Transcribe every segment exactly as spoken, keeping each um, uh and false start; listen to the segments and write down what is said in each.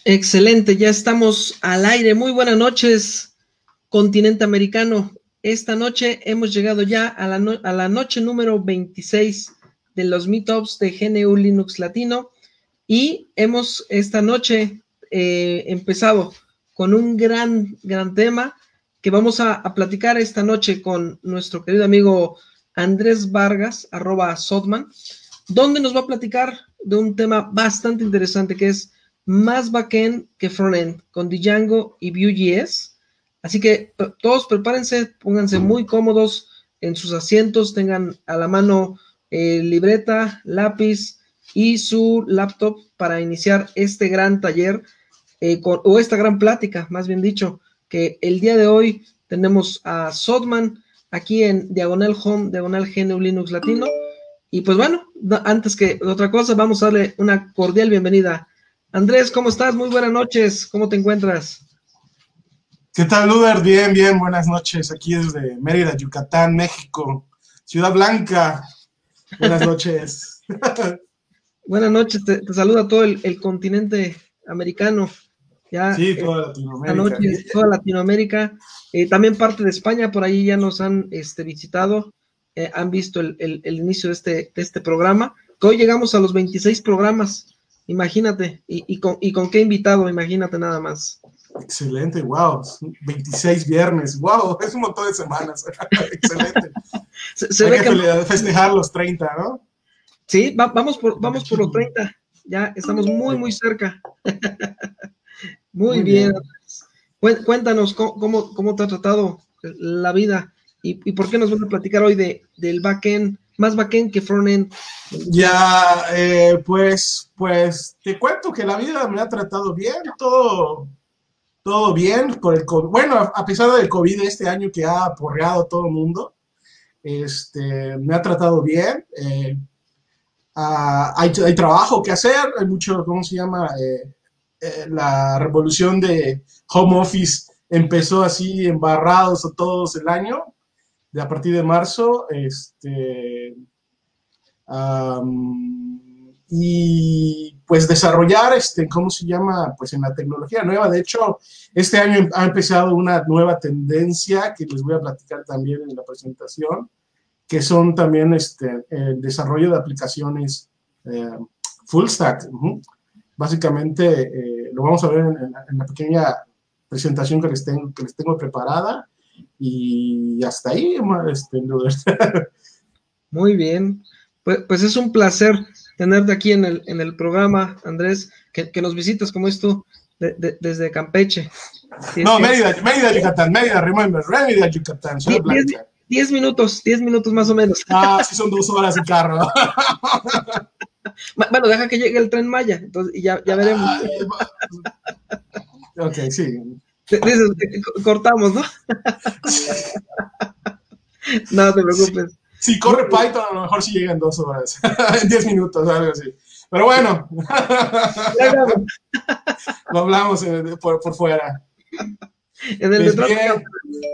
Excelente, ya estamos al aire. Muy buenas noches, continente americano. Esta noche hemos llegado ya a la, no a la noche número veintiséis de los meetups de G N U Linux Latino y hemos esta noche eh, empezado con un gran, gran tema que vamos a, a platicar esta noche con nuestro querido amigo Andrés Vargas, arroba Sodman, donde nos va a platicar de un tema bastante interesante que es más backend que frontend con Django y Vue.js. Así que todos prepárense, pónganse muy cómodos en sus asientos, tengan a la mano eh, libreta, lápiz y su laptop para iniciar este gran taller eh, con, o esta gran plática, más bien dicho, que el día de hoy tenemos a Sodman aquí en Diagonal Home, Diagonal G N U Linux Latino. Y pues bueno, antes que otra cosa, vamos a darle una cordial bienvenida. Andrés, ¿cómo estás? Muy buenas noches. ¿Cómo te encuentras? ¿Qué tal, Luder? Bien, bien. Buenas noches. Aquí desde Mérida, Yucatán, México. Ciudad Blanca. Buenas noches. Buenas noches. Te, te saluda todo el, el continente americano. Ya, sí, toda Latinoamérica. Noche, toda Latinoamérica. Eh, también parte de España, por ahí ya nos han este, visitado. Eh, han visto el, el, el inicio de este, de este programa. Que hoy llegamos a los veintiséis programas. Imagínate, y, y, con, y con qué invitado, imagínate nada más. Excelente, wow, veintiséis viernes, wow, es un montón de semanas. Excelente. Se, se Hay ve que, que festejar los treinta, ¿no? Sí, va, vamos, por, vamos por los treinta, ya estamos muy, muy cerca. muy, muy bien. bien. Cuéntanos cómo, cómo, cómo te ha tratado la vida y, y por qué nos vas a platicar hoy de, del backend, más backend que frontend. Ya, eh, pues, pues te cuento que la vida me ha tratado bien, todo, todo bien, por el COVID. Bueno, a pesar del COVID este año que ha aporreado a todo el mundo, este, me ha tratado bien, eh, uh, hay, hay trabajo que hacer, hay mucho, ¿cómo se llama? Eh, eh, la revolución de home office empezó así embarrados a todos el año, de a partir de marzo, este... Um, y pues desarrollar, este, ¿cómo se llama? Pues en la tecnología nueva. De hecho, este año ha empezado una nueva tendencia que les voy a platicar también en la presentación, que son también este, el desarrollo de aplicaciones eh, full stack. Uh-huh. Básicamente, eh, lo vamos a ver en, en, en la pequeña presentación que les tengo, que les tengo preparada. Y hasta ahí, este, muy bien. Pues, pues es un placer tenerte aquí en el, en el programa, Andrés, que, que nos visitas, como es tú, de, de, desde Campeche. ¿Sí? No, Mérida, Mérida, Yucatán, Mérida, remember, Mérida, Yucatán, Ciudad Blanca. Diez minutos, diez minutos más o menos. Ah, sí son dos horas en carro. Bueno, deja que llegue el Tren Maya, entonces, y ya, ya veremos. Ok, sí. Dices, cortamos, ¿no? No te preocupes. Si corre Python, a lo mejor sí llega en dos horas, en diez minutos, algo así. Pero bueno, lo hablamos por, por fuera. En el pues bien.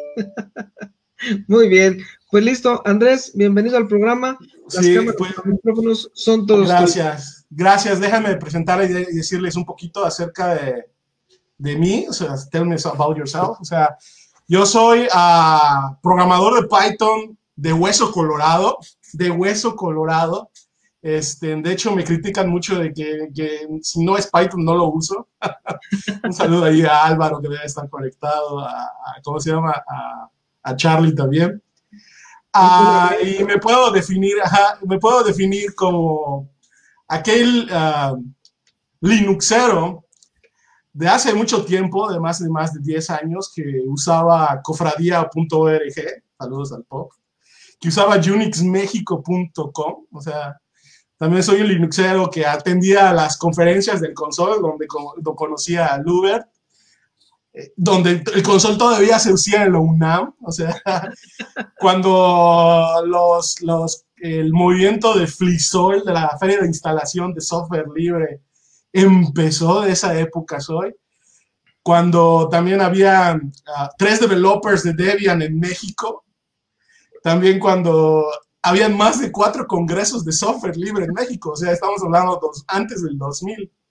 Muy bien, pues listo, Andrés, bienvenido al programa. Las sí, cámaras, pues, los micrófonos son todos. Gracias, tuyos. Gracias. Déjame presentar y decirles un poquito acerca de, de mí, o sea, tell me about yourself. O sea, yo soy uh, programador de Python de hueso colorado, de hueso colorado. Este, de hecho, me critican mucho de que, que si no es Python no lo uso. Un saludo ahí a Álvaro, que debe estar conectado, a, a ¿cómo se llama? A, a Charlie también. Uh, y me puedo definir, ajá, me puedo definir como aquel uh, Linuxero de hace mucho tiempo, de más de más de diez años, que usaba cofradía punto org, saludos al pop, que usaba unix mexico punto com, o sea, también soy un linuxero que atendía las conferencias del console, donde, donde conocía a Lubert, eh, donde el console todavía se usaba en la UNAM, o sea, cuando los, los, el movimiento de FliSol, de la Feria de Instalación de Software Libre, empezó, de esa época soy, cuando también había uh, tres developers de Debian en México, también cuando habían más de cuatro congresos de software libre en México, o sea, estamos hablando dos, antes del dos mil,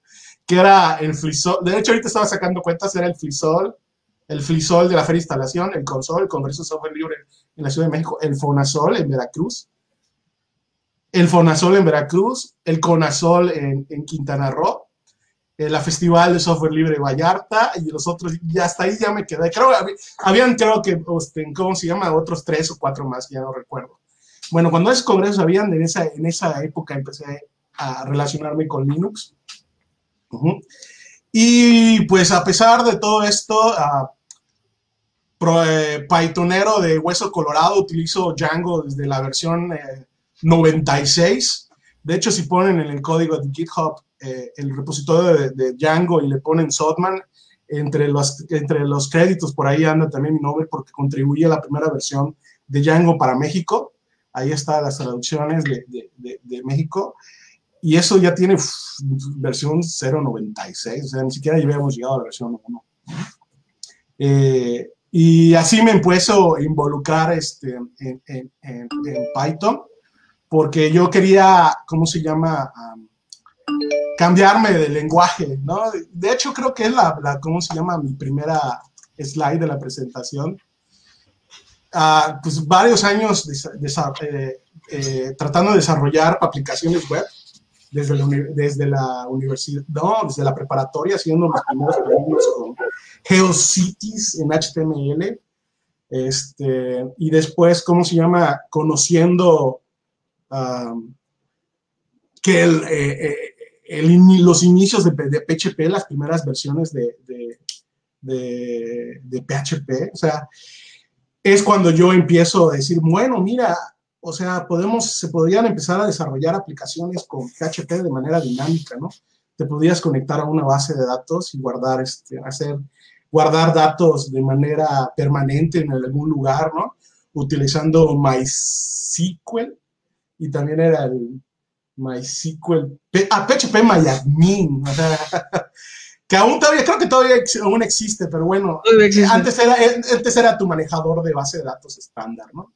que era el FLISOL. De hecho, ahorita estaba sacando cuentas, era el FLISOL, el FLISOL de la Feria de Instalación, el CONSOL, el Congreso de Software Libre en la Ciudad de México, el FONASOL en Veracruz, el FONASOL en Veracruz, el CONASOL en, en Quintana Roo, eh, la Festival de Software Libre de Vallarta, y los otros, y hasta ahí ya me quedé. Creo, habían, creo que, este, ¿cómo se llama? Otros tres o cuatro más, ya no recuerdo. Bueno, cuando esos congresos habían, en esa, en esa época empecé a relacionarme con Linux. Uh-huh. Y pues a pesar de todo esto, uh, pro, eh, Pythonero de hueso colorado, utilizo Django desde la versión eh, noventa y seis. De hecho, si ponen en el código de GitHub eh, el repositorio de, de Django y le ponen Sodman, entre los, entre los créditos por ahí anda también mi nombre porque contribuí a la primera versión de Django para México. Ahí están las traducciones de, de, de, de México. Y eso ya tiene uf, versión cero punto noventa y seis, o sea, ni siquiera ya habíamos llegado a la versión uno. Eh, y así me empiezo a involucrar este, en, en, en, en Python, porque yo quería, ¿cómo se llama? Um, cambiarme de lenguaje, ¿no? De hecho, creo que es la, la ¿cómo se llama? Mi primera slide de la presentación. Uh, pues varios años de, de, eh, eh, tratando de desarrollar aplicaciones web. Desde la, desde la universidad, no, desde la preparatoria, haciendo los primeros proyectos con GeoCities en H T M L, este, y después, ¿cómo se llama? Conociendo um, que el, eh, el, los inicios de, de P H P, las primeras versiones de, de, de, de P H P, o sea, es cuando yo empiezo a decir, bueno, mira, o sea, podemos, se podrían empezar a desarrollar aplicaciones con P H P de manera dinámica, ¿no? Te podrías conectar a una base de datos y guardar, este, hacer, guardar datos de manera permanente en algún lugar, ¿no? Utilizando MySQL, y también era el MySQL, ah, P H P MyAdmin, o sea, que aún todavía, creo que todavía aún existe, pero bueno, existe. Antes, era, antes era tu manejador de base de datos estándar, ¿no?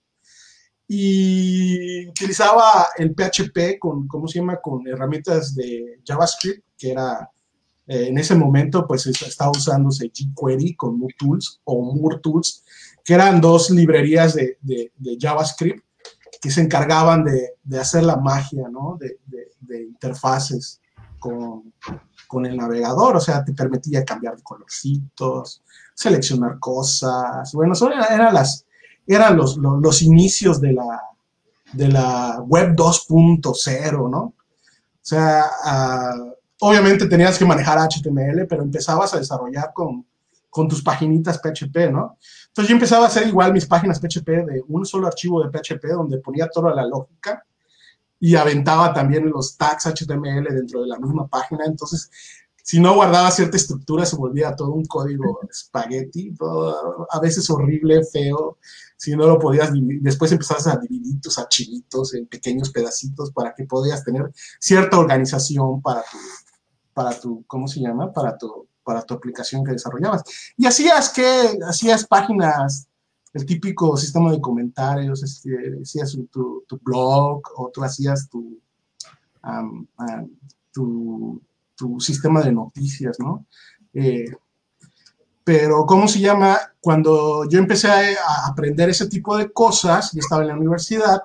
Y utilizaba el P H P con, ¿cómo se llama? Con herramientas de JavaScript, que era, eh, en ese momento, pues estaba usándose jQuery con MooTools o MoorTools, que eran dos librerías de, de, de JavaScript que se encargaban de, de hacer la magia, ¿no? De, de, de interfaces con, con el navegador, o sea, te permitía cambiar de colorcitos, seleccionar cosas, bueno, son, eran las... eran los, los, los inicios de la, de la web dos punto cero, ¿no? O sea, uh, obviamente tenías que manejar H T M L, pero empezabas a desarrollar con, con tus paginitas P H P, ¿no? Entonces yo empezaba a hacer igual mis páginas P H P de un solo archivo de P H P donde ponía toda la lógica y aventaba también los tags H T M L dentro de la misma página. Entonces, si no guardaba cierta estructura, se volvía todo un código espagueti, todo, a veces horrible, feo. Si no lo podías dividir, después empezabas a dividir tus archivitos en pequeños pedacitos para que podías tener cierta organización para tu, para tu ¿cómo se llama? Para tu, para tu aplicación que desarrollabas. Y hacías que, hacías páginas, el típico sistema de comentarios, este, hacías tu, tu blog, o tú hacías tu, um, um, tu, tu sistema de noticias, ¿no? Eh, Pero, ¿cómo se llama? Cuando yo empecé a aprender ese tipo de cosas, yo estaba en la universidad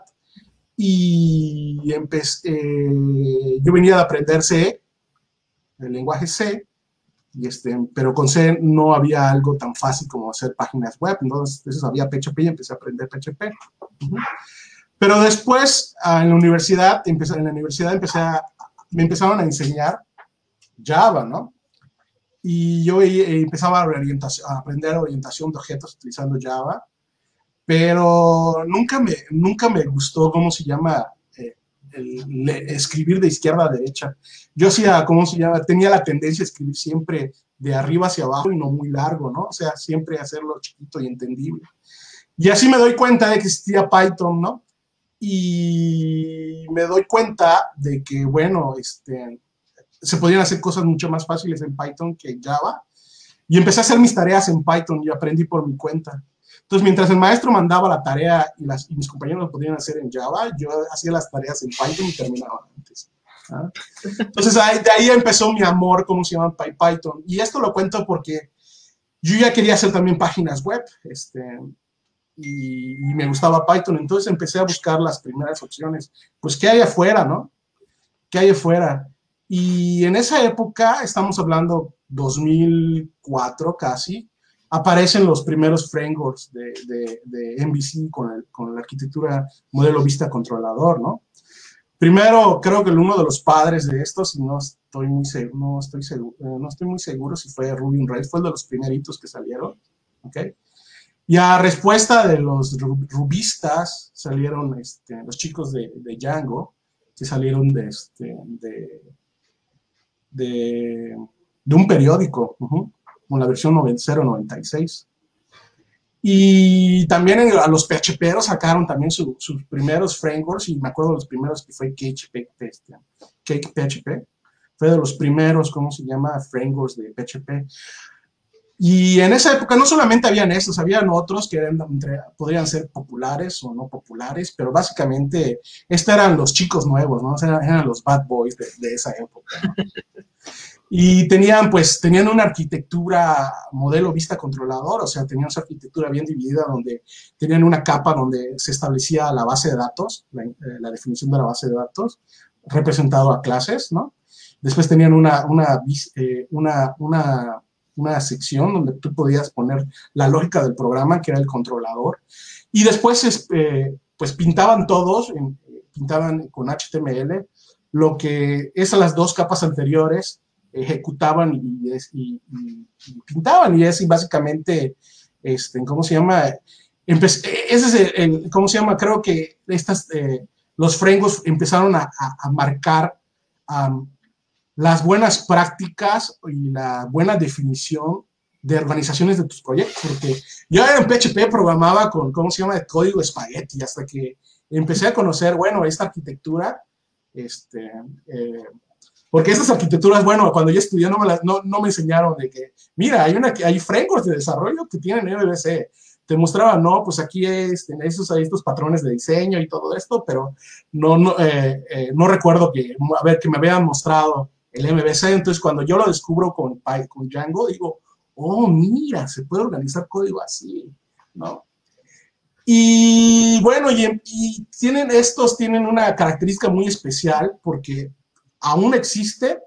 y empecé, eh, yo venía de aprender C, el lenguaje C, y este, pero con C no había algo tan fácil como hacer páginas web, entonces había P H P y empecé a aprender P H P. Uh-huh. Pero después, en la universidad, empecé, en la universidad empecé a, me empezaron a enseñar Java, ¿no? Y yo empezaba a, a aprender orientación de objetos utilizando Java, pero nunca me, nunca me gustó, ¿cómo se llama? Eh, el, el escribir de izquierda a derecha. Yo hacía, ¿cómo se llama? Tenía la tendencia a escribir siempre de arriba hacia abajo y no muy largo, ¿no? O sea, siempre hacerlo chiquito y entendible. Y así me doy cuenta de que existía Python, ¿no? Y me doy cuenta de que, bueno, este... se podían hacer cosas mucho más fáciles en Python que en Java, y empecé a hacer mis tareas en Python y aprendí por mi cuenta. Entonces, mientras el maestro mandaba la tarea y, las, y mis compañeros lo podían hacer en Java, yo hacía las tareas en Python y terminaba antes. ¿ah? Entonces, ahí, de ahí empezó mi amor, ¿cómo se llama? Python. Y esto lo cuento porque yo ya quería hacer también páginas web, este, y, y me gustaba Python. Entonces empecé a buscar las primeras opciones. Pues, ¿qué hay afuera, no? ¿Qué hay afuera? Y en esa época, estamos hablando dos mil cuatro casi, aparecen los primeros frameworks de, de, de M V C con, el, con la arquitectura modelo vista controlador, ¿no? Primero, creo que uno de los padres de estos, y no estoy muy seguro, no estoy seguro, no estoy muy seguro si fue Ruby on Rails, fue el de los primeritos que salieron, ¿ok? Y a respuesta de los rubistas salieron este, los chicos de, de Django, que salieron de, este, de, de, de un periódico, uh-huh, con la versión cero noventa y seis. Y también a los PHPeros sacaron también su, sus primeros frameworks, y me acuerdo de los primeros que fue Cake, Cake P H P, fue de los primeros, ¿cómo se llama?, frameworks de P H P. Y en esa época no solamente habían estos, habían otros que eran, entre, podrían ser populares o no populares, pero básicamente estos eran los chicos nuevos, ¿no? O sea, eran los bad boys de, de esa época, ¿no? Y tenían, pues, tenían una arquitectura modelo vista controlador, o sea, tenían su arquitectura bien dividida, donde tenían una capa donde se establecía la base de datos, la, eh, la definición de la base de datos, representado a clases, ¿no? Después tenían una, una, eh, una, una, una sección donde tú podías poner la lógica del programa, que era el controlador, y después, eh, pues, pintaban todos, en, pintaban con H T M L, lo que esas las dos capas anteriores ejecutaban y, y, y, y pintaban, y es básicamente, este, ¿cómo se llama? Empecé, ese es el, el, ¿cómo se llama? Creo que estas, eh, los frameworks empezaron a, a, a marcar um, las buenas prácticas y la buena definición de organizaciones de tus proyectos, porque yo en P H P programaba con, ¿cómo se llama?, el código espagueti, hasta que empecé a conocer, bueno, esta arquitectura, este, eh, porque estas arquitecturas, bueno, cuando yo estudié no me, las, no, no me enseñaron de que, mira, hay, una, hay frameworks de desarrollo que tienen M V C. Te mostraban, no, pues aquí es, estos, hay estos patrones de diseño y todo esto, pero no, no, eh, eh, no recuerdo que, a ver, que me habían mostrado el M V C. Entonces, cuando yo lo descubro con, con Django, digo, oh, mira, se puede organizar código así, ¿no? Y bueno, y, y tienen, estos tienen una característica muy especial porque aún existe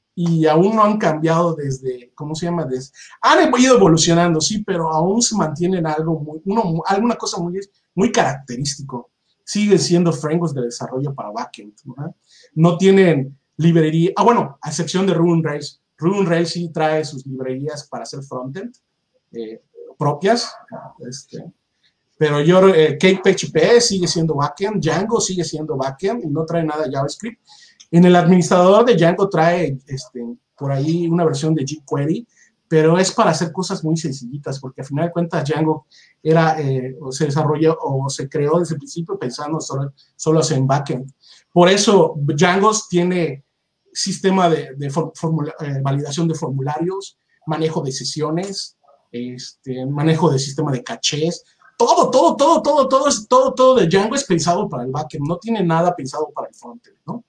y aún no han cambiado desde, ¿cómo se llama? Desde, han ido evolucionando, sí, pero aún se mantienen algo muy, uno, alguna cosa muy, muy característico. Siguen siendo frameworks de desarrollo para backend, ¿no? No tienen librería, ah, bueno, a excepción de Ruby on Rails. Ruby on Rails sí trae sus librerías para hacer frontend eh, propias, este, pero yo, eh, Cake P H P sigue siendo backend, Django sigue siendo backend y no trae nada de JavaScript. En el administrador de Django trae este, por ahí una versión de jQuery, pero es para hacer cosas muy sencillitas, porque al final de cuentas Django era, eh, o se desarrolló o se creó desde el principio pensando solo, solo en backend. Por eso Django tiene sistema de, de formula, eh, validación de formularios, manejo de sesiones, este, manejo de sistema de cachés. Todo, todo, todo, todo, todo, es, todo, todo de Django es pensado para el backend, no tiene nada pensado para el frontend, ¿no?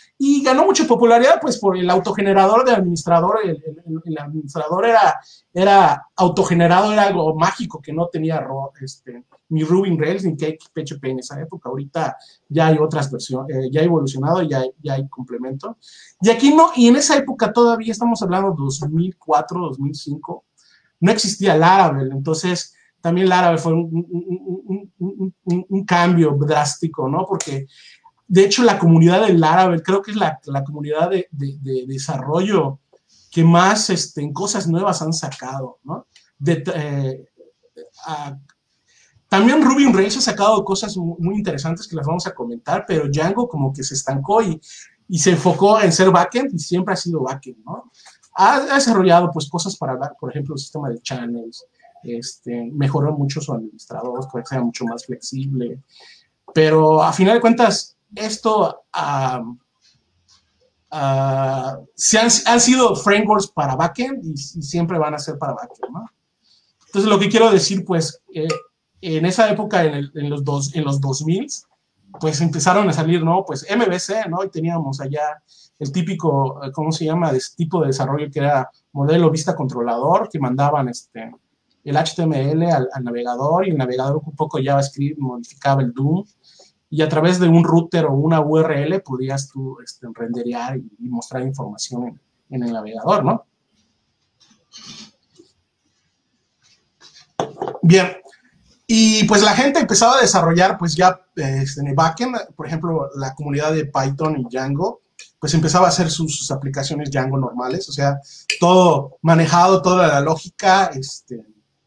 Y ganó mucha popularidad, pues, por el autogenerador del administrador. El, el, el administrador era, era autogenerado, era algo mágico que no tenía este, ni Ruby on Rails ni Cake P H P en esa época. Ahorita ya hay otras versiones, eh, ya ha evolucionado, ya, ya hay complemento. Y aquí no, y en esa época todavía estamos hablando de dos mil cuatro, dos mil cinco, no existía Laravel, entonces también Laravel fue un, un, un, un, un, un cambio drástico, ¿no? Porque de hecho, la comunidad de Laravel creo que es la, la comunidad de, de, de desarrollo que más este, en cosas nuevas han sacado, ¿no? De, eh, a, también Ruby on Rails ha sacado cosas muy interesantes que las vamos a comentar, pero Django como que se estancó y, y se enfocó en ser backend y siempre ha sido backend, ¿no? Ha, ha desarrollado pues cosas para, por ejemplo, el sistema de channels, este, mejoró mucho su administrador para que sea mucho más flexible, pero a final de cuentas esto uh, uh, se han, han sido frameworks para backend y, y siempre van a ser para backend, ¿no? Entonces, lo que quiero decir, pues, eh, en esa época, en, el, en, los, dos, en los dos mil, pues empezaron a salir, ¿no? Pues M V C, ¿no? Y teníamos allá el típico, ¿cómo se llama? De este tipo de desarrollo que era modelo vista controlador, que mandaban este, el H T M L al, al navegador, y el navegador un poco JavaScript modificaba el D O M, y a través de un router o una U R L podías tú este, renderear y, y mostrar información en, en el navegador, ¿no? Bien, y pues la gente empezaba a desarrollar pues ya este, en el backend, por ejemplo, la comunidad de Python y Django, pues empezaba a hacer sus, sus aplicaciones Django normales, o sea, todo manejado, toda la lógica, este,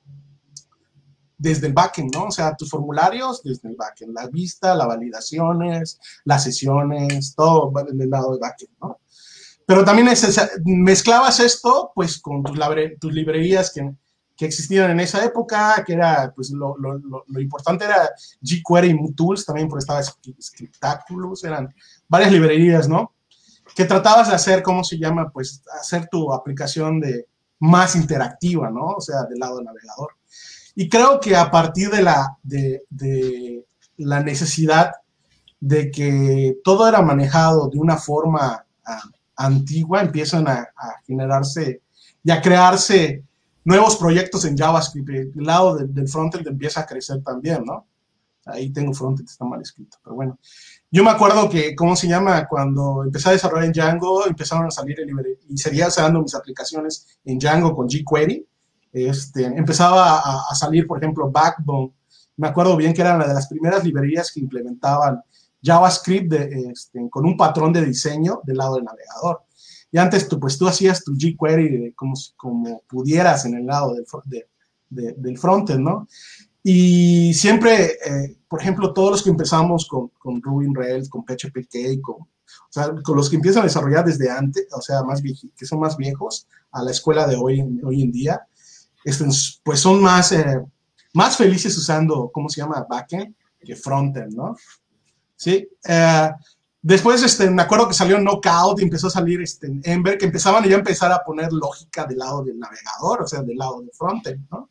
desde el backend, ¿no? O sea, tus formularios desde el backend, la vista, las validaciones, las sesiones, todo del lado de backend, ¿no? Pero también es, mezclabas esto, pues, con tus, tus librerías que, que existían en esa época, que era, pues, lo, lo, lo, lo importante era jQuery y MooTools, también porque estaba Scriptaculous, eran varias librerías, ¿no? Que tratabas de hacer, ¿cómo se llama? Pues, hacer tu aplicación de más interactiva, ¿no? O sea, del lado del navegador. Y creo que a partir de la, de, de la necesidad de que todo era manejado de una forma uh, antigua, empiezan a, a generarse y a crearse nuevos proyectos en JavaScript. El lado de, del frontend empieza a crecer también, ¿no? Ahí tengo frontend, está mal escrito, pero bueno. Yo me acuerdo que, ¿cómo se llama? Cuando empecé a desarrollar en Django, empezaron a salir el libre, y seguía usando mis aplicaciones en Django con jQuery. Este, empezaba a, a salir, por ejemplo, Backbone. Me acuerdo bien que eran una de las primeras librerías que implementaban JavaScript de, este, con un patrón de diseño del lado del navegador. Y antes tú, pues, tú hacías tu jQuery como, como pudieras en el lado del, de, de, del frontend, ¿no? Y siempre, eh, por ejemplo, todos los que empezamos con, con Ruby on Rails, con P H P K, con, o sea, con los que empiezan a desarrollar desde antes, o sea, más que son más viejos a la escuela de hoy, hoy en día, este, pues son más, eh, más felices usando, ¿cómo se llama? Backend que frontend, ¿no? Sí. Eh, después, este, me acuerdo que salió Knockout y empezó a salir este, Ember, que empezaban ya a empezar a poner lógica del lado del navegador, o sea, del lado del frontend, ¿no?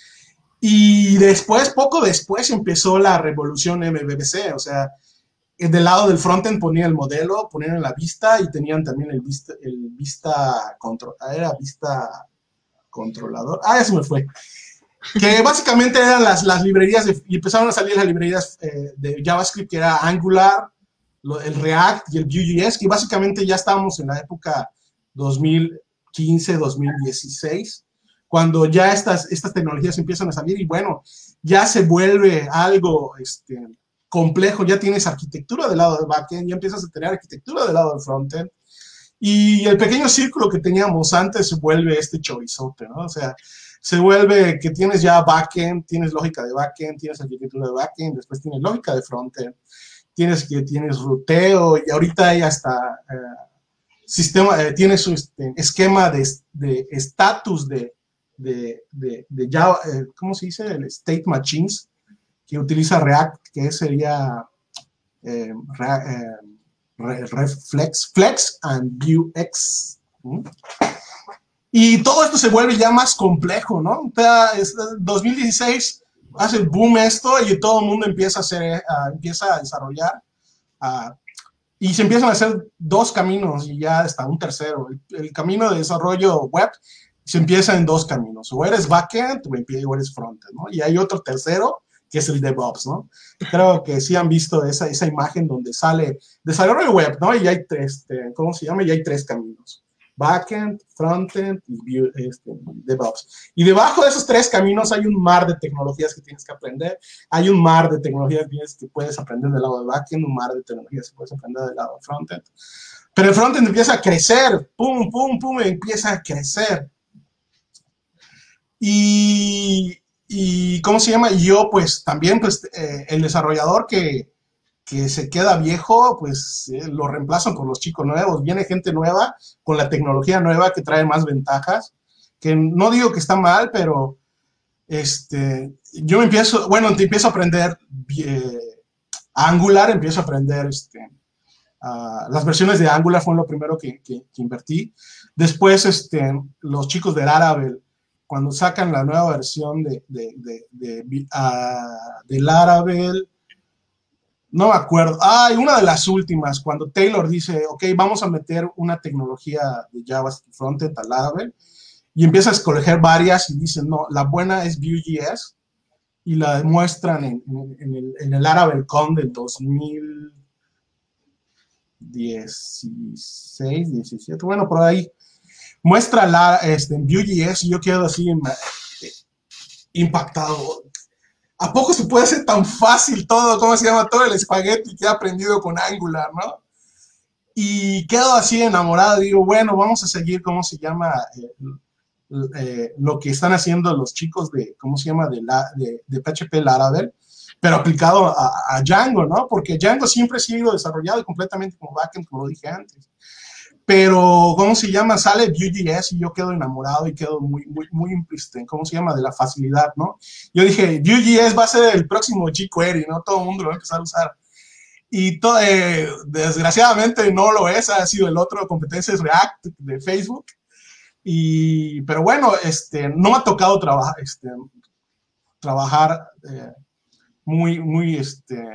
Y después, poco después, empezó la revolución M V C, o sea, del lado del frontend ponían el modelo, ponían la vista y tenían también el vista, el vista, control, era vista controlador, ah, eso me fue, que básicamente eran las, las librerías, de, y empezaron a salir las librerías eh, de JavaScript, que era Angular, lo, el React y el Vue.js, que básicamente ya estábamos en la época dos mil quince, dos mil dieciséis, cuando ya estas, estas tecnologías empiezan a salir y bueno, ya se vuelve algo este, complejo, ya tienes arquitectura del lado del backend, ya empiezas a tener arquitectura del lado del frontend, y el pequeño círculo que teníamos antes se vuelve este chorizote, ¿no? O sea, se vuelve que tienes ya backend, tienes lógica de backend, tienes arquitectura de backend, después tienes lógica de frontend, tienes que tienes ruteo, y ahorita hay hasta eh, sistema, eh, tienes su este, esquema de estatus de, de, de, de Java, eh, ¿cómo se dice? El state machines, que utiliza React, que sería eh, eh, Reflex, Flex and Vuex. ¿Mm? Y todo esto se vuelve ya más complejo, ¿no? O sea, es, dos mil dieciséis hace el boom esto y todo el mundo empieza a, hacer, uh, empieza a desarrollar uh, y se empiezan a hacer dos caminos y ya hasta un tercero. El, el camino de desarrollo web se empieza en dos caminos. O eres backend o eres frontend, ¿no? Y hay otro tercero que es el DevOps, ¿no? Creo que sí han visto esa, esa imagen donde sale desarrollo web, ¿no? Y hay tres, este, ¿cómo se llama? Y hay tres caminos. Backend, frontend y este, DevOps. Y debajo de esos tres caminos hay un mar de tecnologías que tienes que aprender. Hay un mar de tecnologías que puedes aprender del lado de backend, un mar de tecnologías que puedes aprender del lado de frontend. Pero el frontend empieza a crecer, pum, pum, pum, empieza a crecer. Y, y ¿cómo se llama? Y yo, pues, también, pues, eh, el desarrollador que, que se queda viejo, pues, eh, lo reemplazan por los chicos nuevos. Viene gente nueva con la tecnología nueva que trae más ventajas, que no digo que está mal, pero este, yo empiezo, bueno, te empiezo a aprender eh, Angular, empiezo a aprender este, uh, las versiones de Angular fue lo primero que, que, que invertí. Después, este, los chicos de Laravel, cuando sacan la nueva versión de, de, de, de, de, uh, de Laravel, no me acuerdo. Ah, y una de las últimas, cuando Taylor dice, ok, vamos a meter una tecnología de JavaScript Frontend al Laravel, y empieza a escoger varias y dicen, no, la buena es Vue.js, y la demuestran en, en, en, el, en el Laravel Con del dos mil dieciséis, diecisiete, bueno, por ahí. Muestra la, este, en Vue.js y yo quedo así eh, impactado. ¿A poco se puede hacer tan fácil todo? ¿Cómo se llama? Todo el espagueti que he aprendido con Angular, ¿no? Y quedo así enamorado. Digo, bueno, vamos a seguir, ¿cómo se llama? Eh, eh, lo que están haciendo los chicos de, ¿cómo se llama? De, la, de, de P H P Laravel, pero aplicado a, a Django, ¿no? Porque Django siempre ha sido desarrollado completamente como backend, como lo dije antes. Pero, ¿cómo se llama? Sale Vue.js y yo quedo enamorado y quedo muy, muy, muy, este, ¿cómo se llama? De la facilidad, ¿no? Yo dije, Vue.js va a ser el próximo jQuery, ¿no? Todo el mundo lo va a empezar a usar. Y to, eh, desgraciadamente no lo es, ha sido el otro, competencias React de Facebook. Y, pero bueno, este, no me ha tocado trabajar, este, trabajar eh, muy, muy, este,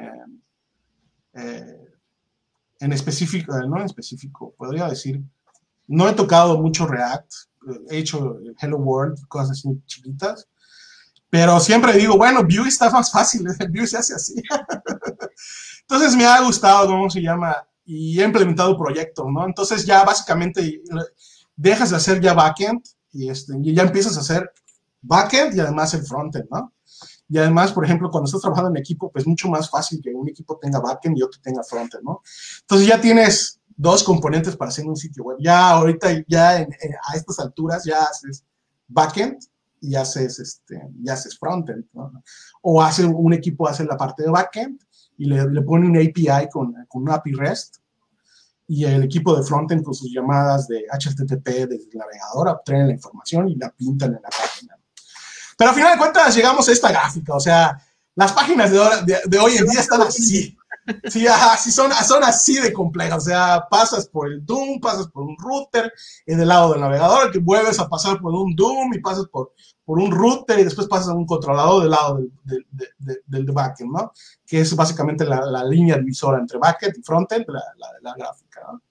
eh, en específico, no en específico, podría decir, no he tocado mucho React, he hecho Hello World, cosas así chiquitas, pero siempre digo, bueno, Vue está más fácil, Vue se hace así. Entonces me ha gustado, ¿cómo se llama? Y he implementado proyectos, ¿no? Entonces ya básicamente dejas de hacer ya backend y, este, y ya empiezas a hacer backend y además el frontend, ¿no? Y además, por ejemplo, cuando estás trabajando en equipo, pues es mucho más fácil que un equipo tenga backend y otro tenga frontend, ¿no? Entonces ya tienes dos componentes para hacer un sitio web. Ya ahorita, ya en, en, a estas alturas, ya haces backend y haces, este, y haces frontend, ¿no? O hace un equipo hace la parte de backend y le, le pone un A P I con, con un A P I REST y el equipo de frontend con sus llamadas de H T T P desde el navegador obtienen la información y la pintan en la página. Pero al final de cuentas llegamos a esta gráfica, o sea, las páginas de, de, de hoy en día están así, sí, así son, son así de complejas, o sea, pasas por el D O M, pasas por un router en el lado del navegador, que vuelves a pasar por un D O M y pasas por, por un router y después pasas a un controlador del lado del, del, del, del, del backend, ¿no? Que es básicamente la, la línea divisora entre backend y frontend, la, la, la gráfica, ¿no?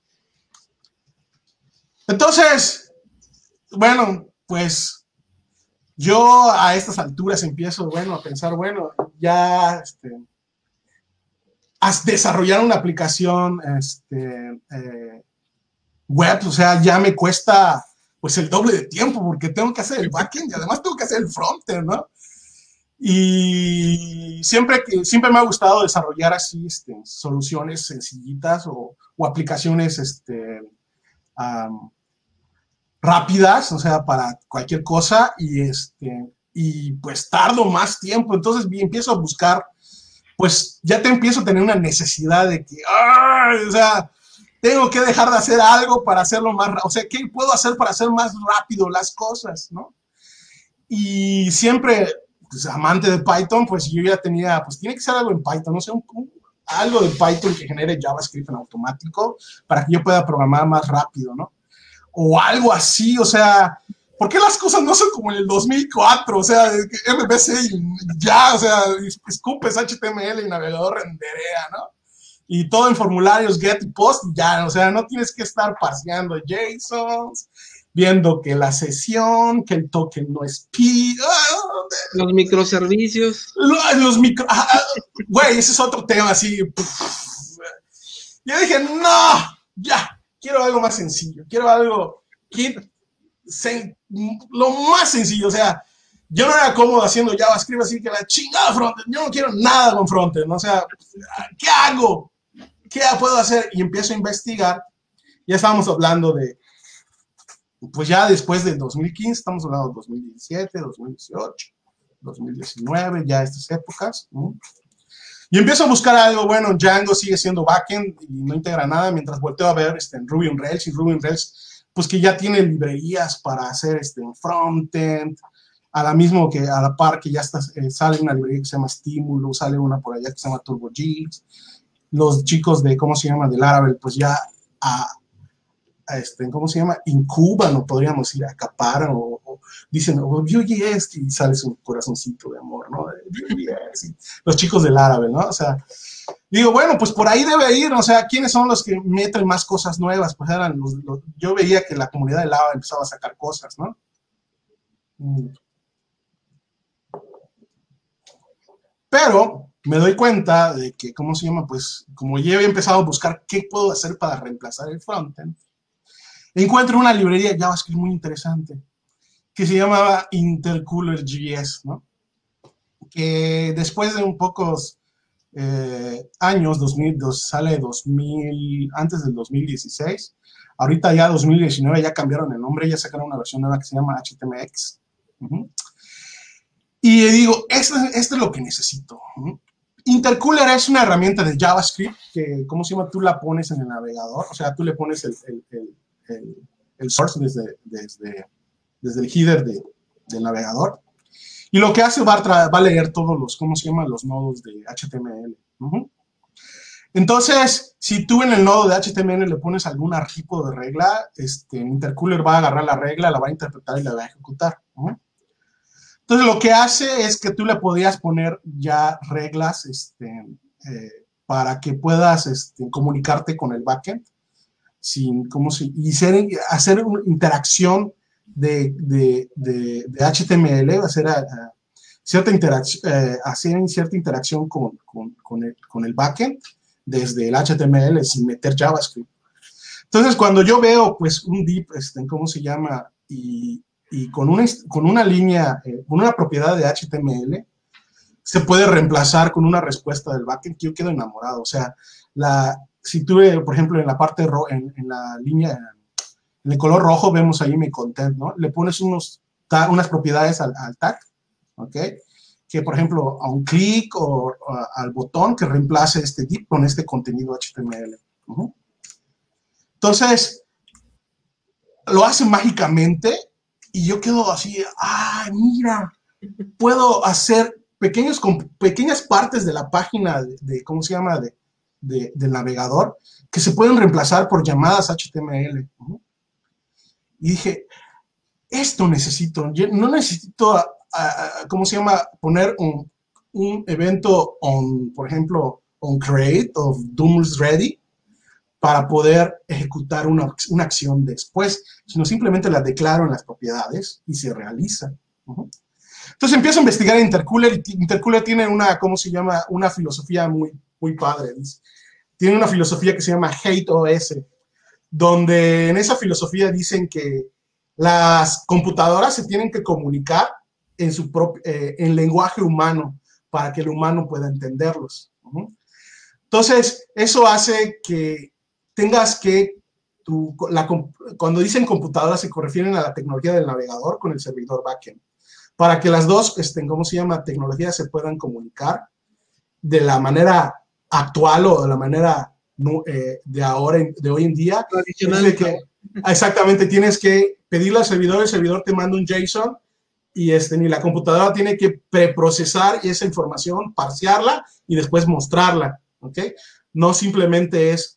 Entonces, bueno, pues yo a estas alturas empiezo, bueno, a pensar, bueno, ya este, a desarrollar una aplicación este, eh, web, o sea, ya me cuesta pues el doble de tiempo porque tengo que hacer el backend y además tengo que hacer el frontend, ¿no? Y siempre, que, siempre me ha gustado desarrollar así este, soluciones sencillitas o, o aplicaciones este, um, rápidas, o sea, para cualquier cosa, y, este, y pues tardo más tiempo, entonces empiezo a buscar, pues ya te empiezo a tener una necesidad de que, ¡ay! O sea, tengo que dejar de hacer algo para hacerlo más rápido, o sea, ¿qué puedo hacer para hacer más rápido las cosas, no? Y siempre, pues amante de Python, pues yo ya tenía, pues tiene que ser algo en Python, no sé, un, un, algo de Python que genere JavaScript en automático para que yo pueda programar más rápido, ¿no? O algo así, o sea, ¿por qué las cosas no son como en el dos mil cuatro? O sea, M V C y ya, o sea, escupes H T M L y navegador renderea, ¿no? Y todo en formularios get y post y ya, o sea, no tienes que estar parseando JSONs, viendo que la sesión, que el token no es P. Los microservicios. Los, los micro... Güey, ese es otro tema así. Yo dije, no, ya. Quiero algo más sencillo, quiero algo que se, lo más sencillo, o sea, yo no era cómodo haciendo JavaScript, así que la chingada frontend, yo no quiero nada con frontend, ¿no? O sea, ¿qué hago? ¿Qué puedo hacer? Y empiezo a investigar, ya estábamos hablando de, pues ya después del dos mil quince, estamos hablando de dos mil diecisiete, dos mil dieciocho, dos mil diecinueve, ya estas épocas, ¿no? Y empiezo a buscar algo, bueno, Django sigue siendo backend y no integra nada, mientras volteo a ver este, en Ruby on Rails, y Ruby on Rails, pues que ya tiene librerías para hacer este, frontend, a la mismo que a la par que ya está, eh, sale una librería que se llama Stimulus, sale una por allá que se llama TurboGeeks, los chicos de, ¿cómo se llama?, de Laravel, pues ya, a, a este, ¿cómo se llama?, incuban, o podríamos decir, acaparan, o, o dicen, oh, Vue.js, y sale su corazoncito de amor, ¿no? Vue.js, los chicos de Laravel, ¿no? O sea, Digo, bueno, pues por ahí debe ir, o sea, ¿quiénes son los que meten más cosas nuevas? Pues eran los, los yo veía que la comunidad de Lava empezaba a sacar cosas, ¿no? Pero me doy cuenta de que, ¿cómo se llama? Pues como ya había empezado a buscar qué puedo hacer para reemplazar el frontend, encuentro una librería de JavaScript muy interesante que se llamaba Intercooler G S, ¿no? Que después de un pocos eh, años, dos mil dos, sale dos mil, antes del dos mil dieciséis, ahorita ya dos mil diecinueve ya cambiaron el nombre, ya sacaron una versión nueva que se llama H T M X. Uh-huh. Y digo, esto, esto es lo que necesito. Uh-huh. Intercooler es una herramienta de JavaScript que, ¿cómo se llama? Tú la pones en el navegador, o sea, tú le pones el, el, el, el, el source desde, desde, desde el header de, del navegador. Y lo que hace va a, va a leer todos los, ¿cómo se llama? Los nodos de H T M L. Uh-huh. Entonces, si tú en el nodo de H T M L le pones algún tipo de regla, este, Intercooler va a agarrar la regla, la va a interpretar y la va a ejecutar. Uh-huh. Entonces, lo que hace es que tú le podías poner ya reglas este, eh, para que puedas este, comunicarte con el backend sin, ¿cómo se, y ser, hacer una interacción de, de, de, de H T M L, hacer, uh, cierta, interacción, eh, hacer cierta interacción con, con, con, el, con el backend desde el H T M L sin meter JavaScript. Entonces, cuando yo veo pues un div, este, ¿cómo se llama? Y y con una, con una línea, eh, con una propiedad de H T M L, se puede reemplazar con una respuesta del backend que yo quedo enamorado. O sea, la, si tuve, por ejemplo, en la parte, ro en, en la línea, en el color rojo, vemos ahí mi content, ¿no? Le pones unos, unas propiedades al, al tag, ¿ok? Que, por ejemplo, a un clic o, o al botón que reemplace este div con este contenido H T M L. Uh-huh. Entonces, lo hace mágicamente. Y yo quedo así, ¡ay, mira! Puedo hacer pequeños, pequeñas partes de la página de, de ¿cómo se llama?, de, de, del navegador, que se pueden reemplazar por llamadas H T M L. ¿No? Y dije, esto necesito, yo no necesito, a, a, ¿cómo se llama?, poner un, un evento, on, por ejemplo, on create of Doom's Ready, para poder ejecutar una, una acción después, sino simplemente la declaro en las propiedades y se realiza. Uh-huh. Entonces empiezo a investigar Intercooler, y Intercooler tiene una, ¿cómo se llama?, una filosofía muy, muy padre. Tiene una filosofía que se llama Hate O S, donde en esa filosofía dicen que las computadoras se tienen que comunicar en, su propio, eh, en lenguaje humano para que el humano pueda entenderlos. Uh-huh. Entonces, eso hace que tengas que, tu, la, cuando dicen computadora se refieren a la tecnología del navegador con el servidor backend, para que las dos, este, ¿cómo se llama?, tecnologías se puedan comunicar de la manera actual o de la manera eh, de ahora, de hoy en día. Tradicional. Que, exactamente, tienes que pedirle al servidor, el servidor te manda un JSON y este, ni la computadora tiene que preprocesar esa información, parsearla y después mostrarla, ¿ok? No simplemente es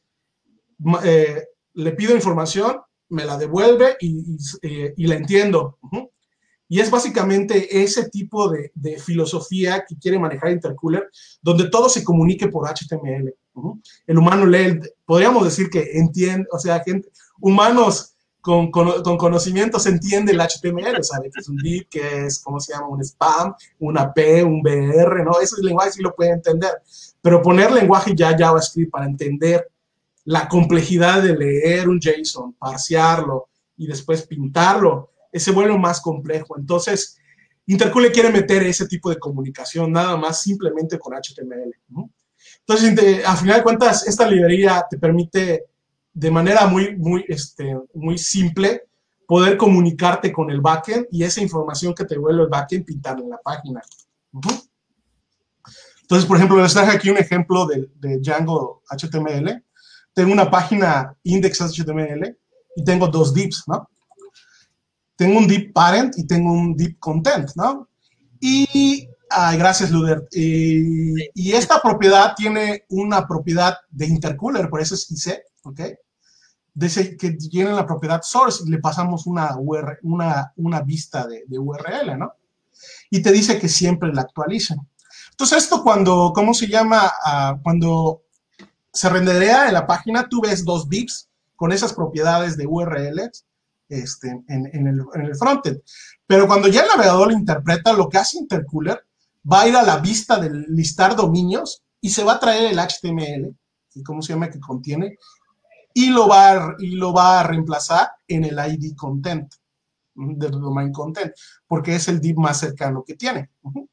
Eh, le pido información, me la devuelve y, y, eh, y la entiendo. Uh-huh. Y es básicamente ese tipo de, de filosofía que quiere manejar Intercooler, donde todo se comunique por H T M L. Uh-huh. El humano lee, podríamos decir que entiende, o sea, gente, humanos con, con, con conocimientos entiende el H T M L, sabe que es un div, que es, ¿cómo se llama?, un spam, una P, un B R, ¿no? Ese lenguaje sí lo puede entender. Pero poner lenguaje ya JavaScript para entender la complejidad de leer un JSON, parsearlo y después pintarlo, se vuelve más complejo. Entonces, Intercooler quiere meter ese tipo de comunicación nada más simplemente con H T M L. ¿No? Entonces, de, a final de cuentas, esta librería te permite de manera muy, muy, este, muy simple poder comunicarte con el backend y esa información que te vuelve el backend pintarla en la página. Uh-huh. Entonces, por ejemplo, les traje aquí un ejemplo de, de Django H T M L. Tengo una página index H T M L y tengo dos divs, ¿no? Tengo un div parent y tengo un div content, ¿no? Y, ay, gracias, Luder. Y, y esta propiedad tiene una propiedad de Intercooler, por eso es I C, ¿ok? Dice que tiene la propiedad source y le pasamos una, U R, una, una vista de, de U R L, ¿no? Y te dice que siempre la actualicen. Entonces esto cuando, ¿cómo se llama? Uh, cuando se renderea en la página, tú ves dos divs con esas propiedades de U R Ls este, en, en, el, en el frontend. Pero cuando ya el navegador lo interpreta, lo que hace Intercooler va a ir a la vista del listar dominios y se va a traer el H T M L, ¿cómo se llama? Que contiene, y lo va a, y lo va a reemplazar en el I D content, del domain content, porque es el div más cercano que tiene.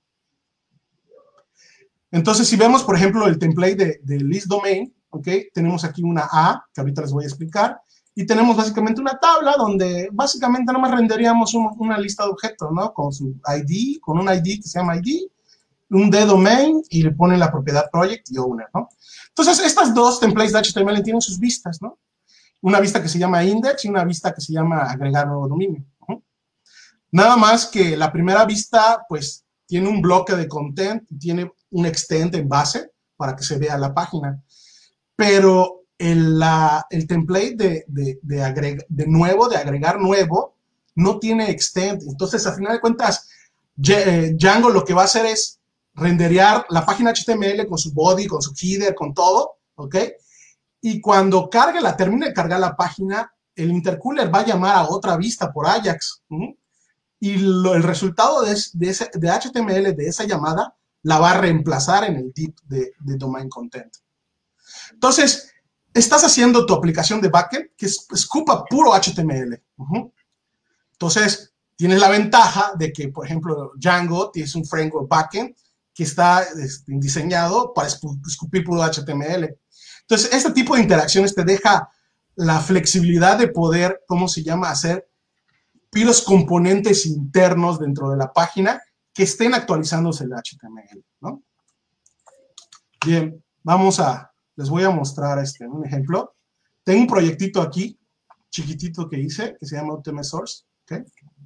Entonces, si vemos, por ejemplo, el template de, de list domain, ¿ok? Tenemos aquí una A, que ahorita les voy a explicar, y tenemos básicamente una tabla donde básicamente nada más renderíamos un, una lista de objetos, ¿no? Con su I D, con un I D que se llama I D, un D domain, y le ponen la propiedad project y owner, ¿no? Entonces, estas dos templates de H T M L tienen sus vistas, ¿no? Una vista que se llama index y una vista que se llama agregar nuevo dominio. ¿no? Nada más que la primera vista, pues, tiene un bloque de content, tiene un extend en base para que se vea la página. Pero el, la, el template de, de, de, agrega, de nuevo, de agregar nuevo, no tiene extend. Entonces, a final de cuentas, Django lo que va a hacer es renderear la página H T M L con su body, con su header, con todo, ¿ok? Y cuando cargue la, termine de cargar la página, el intercooler va a llamar a otra vista por Ajax. ¿sí? Y lo, el resultado de, de, ese, de H T M L de esa llamada la va a reemplazar en el div de, de domain content. Entonces, estás haciendo tu aplicación de backend que escupa puro H T M L. Uh-huh. Entonces, tienes la ventaja de que, por ejemplo, Django tienes un framework backend que está este, diseñado para escupir puro H T M L. Entonces, este tipo de interacciones te deja la flexibilidad de poder, ¿cómo se llama?, hacer los componentes internos dentro de la página que estén actualizándose el H T M L, ¿no? Bien, vamos a, les voy a mostrar este, un ejemplo. Tengo un proyectito aquí, chiquitito que hice, que se llama U T M Source, ¿ok?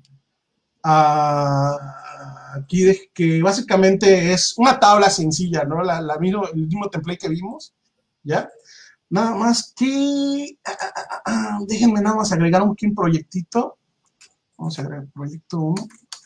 Uh, aquí de, que básicamente es una tabla sencilla, ¿no? La, la mismo, el mismo template que vimos, ¿ya? Nada más que, uh, uh, uh, déjenme nada más agregar un, un proyectito. Vamos a agregar el proyecto uno.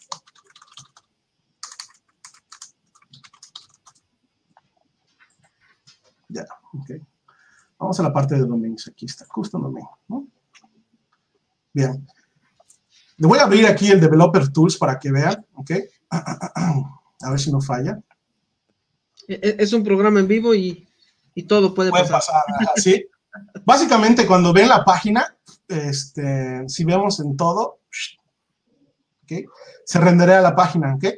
Ya, ok. Vamos a la parte de dominios. Aquí está, custom domain, ¿no? Bien. Le voy a abrir aquí el Developer Tools para que vean, ¿ok? A ver si no falla. Es un programa en vivo y, y todo puede, puede pasar. pasar ¿sí? Básicamente, cuando ven la página, este, si vemos en todo, ¿okay? Se renderea la página, ¿ok?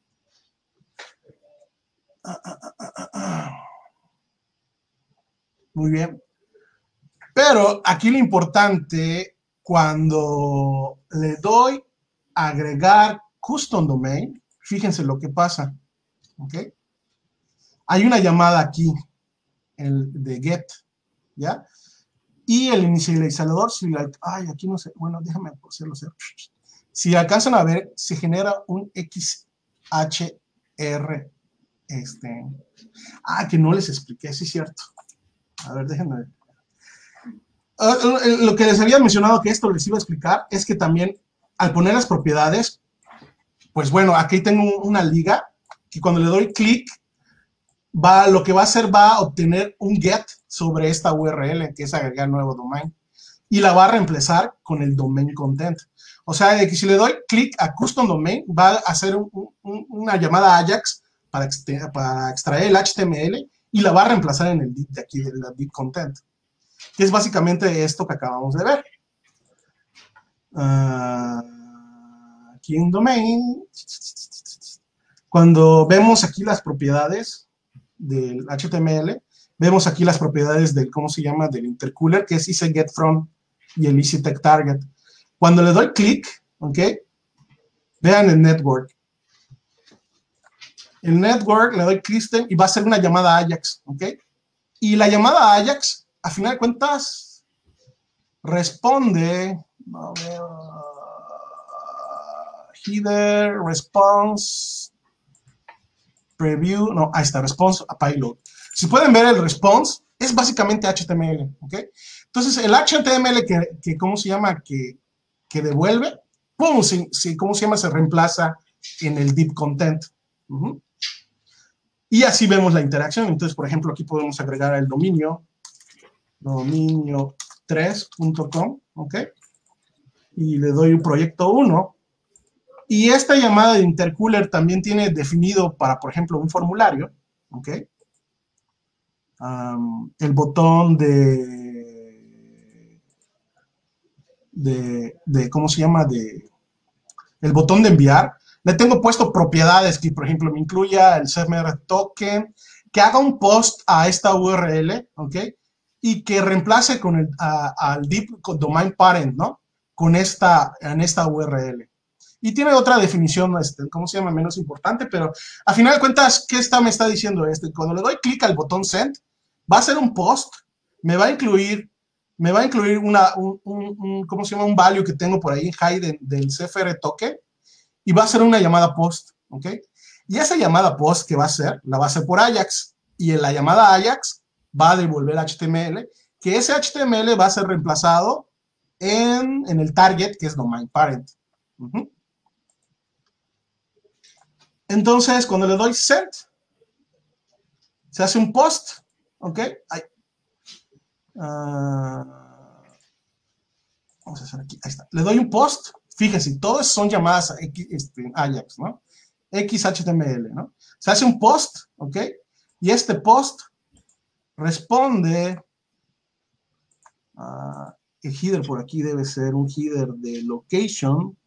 Muy bien. Pero aquí lo importante, cuando le doy a agregar custom domain, fíjense lo que pasa, ¿ok? Hay una llamada aquí, el de get, ¿ya? Y el inicializador, si la, ay, aquí no sé, bueno, déjame hacerlo. Si alcanzan a ver, se genera un X H R, este, ah, que no les expliqué, sí es cierto. A ver, déjenme ver. Uh, lo que les había mencionado que esto les iba a explicar es que también al poner las propiedades, pues bueno, aquí tengo una liga que cuando le doy clic, va, lo que va a hacer va a obtener un get sobre esta U R L, que es agregar nuevo domain, y la va a reemplazar con el domain content. O sea, de que si le doy clic a custom domain, va a hacer un, un, una llamada Ajax para, para extraer el H T M L y la va a reemplazar en el div de aquí, el div content. Que es básicamente esto que acabamos de ver. Uh, aquí en domain, cuando vemos aquí las propiedades del H T M L, vemos aquí las propiedades del, ¿cómo se llama?, del intercooler, que es isGetFrom y el isTechTarget. Cuando le doy clic, ¿ok? Vean el network. El network le doy clic y va a ser una llamada Ajax, ¿ok? Y la llamada Ajax, a final de cuentas, responde, no veo, header, response, preview, no, ahí está, response a payload. Si pueden ver el response, es básicamente H T M L, ¿ok? Entonces, el H T M L que, que ¿cómo se llama?, que, que devuelve, ¡pum!, si, si, ¿cómo se llama?, se reemplaza en el div content. Uh-huh. Y así vemos la interacción. Entonces, por ejemplo, aquí podemos agregar el dominio, dominio tres punto com, ¿ok? Y le doy un proyecto uno. Y esta llamada de intercooler también tiene definido para, por ejemplo, un formulario, ¿ok? Um, el botón de, de, de, ¿cómo se llama? De, el botón de enviar. Le tengo puesto propiedades que, por ejemplo, me incluya el C M R token, que haga un post a esta U R L, ¿ok? Y que reemplace con el, a, al deep con domain parent, ¿no? Con esta, en esta U R L. Y tiene otra definición, este, ¿cómo se llama? Menos importante, pero a final de cuentas, ¿qué está, me está diciendo este? Cuando le doy clic al botón send, va a ser un post, me va a incluir, me va a incluir una, un, un, un ¿cómo se llama? Un value que tengo por ahí, high de, del C F R token, y va a ser una llamada post, ¿ok? Y esa llamada post que va a ser, la va a hacer por Ajax, y en la llamada Ajax va a devolver H T M L, que ese H T M L va a ser reemplazado en, en el target, que es domain parent. Uh-huh. Entonces, cuando le doy send, se hace un post, ¿ok? Ay. Uh, vamos a hacer aquí, ahí está. Le doy un post, fíjense, todos son llamadas a X, este, Ajax, ¿no? X H T M L, ¿no? Se hace un post, ¿ok? Y este post responde, uh, el header por aquí debe ser un header de location.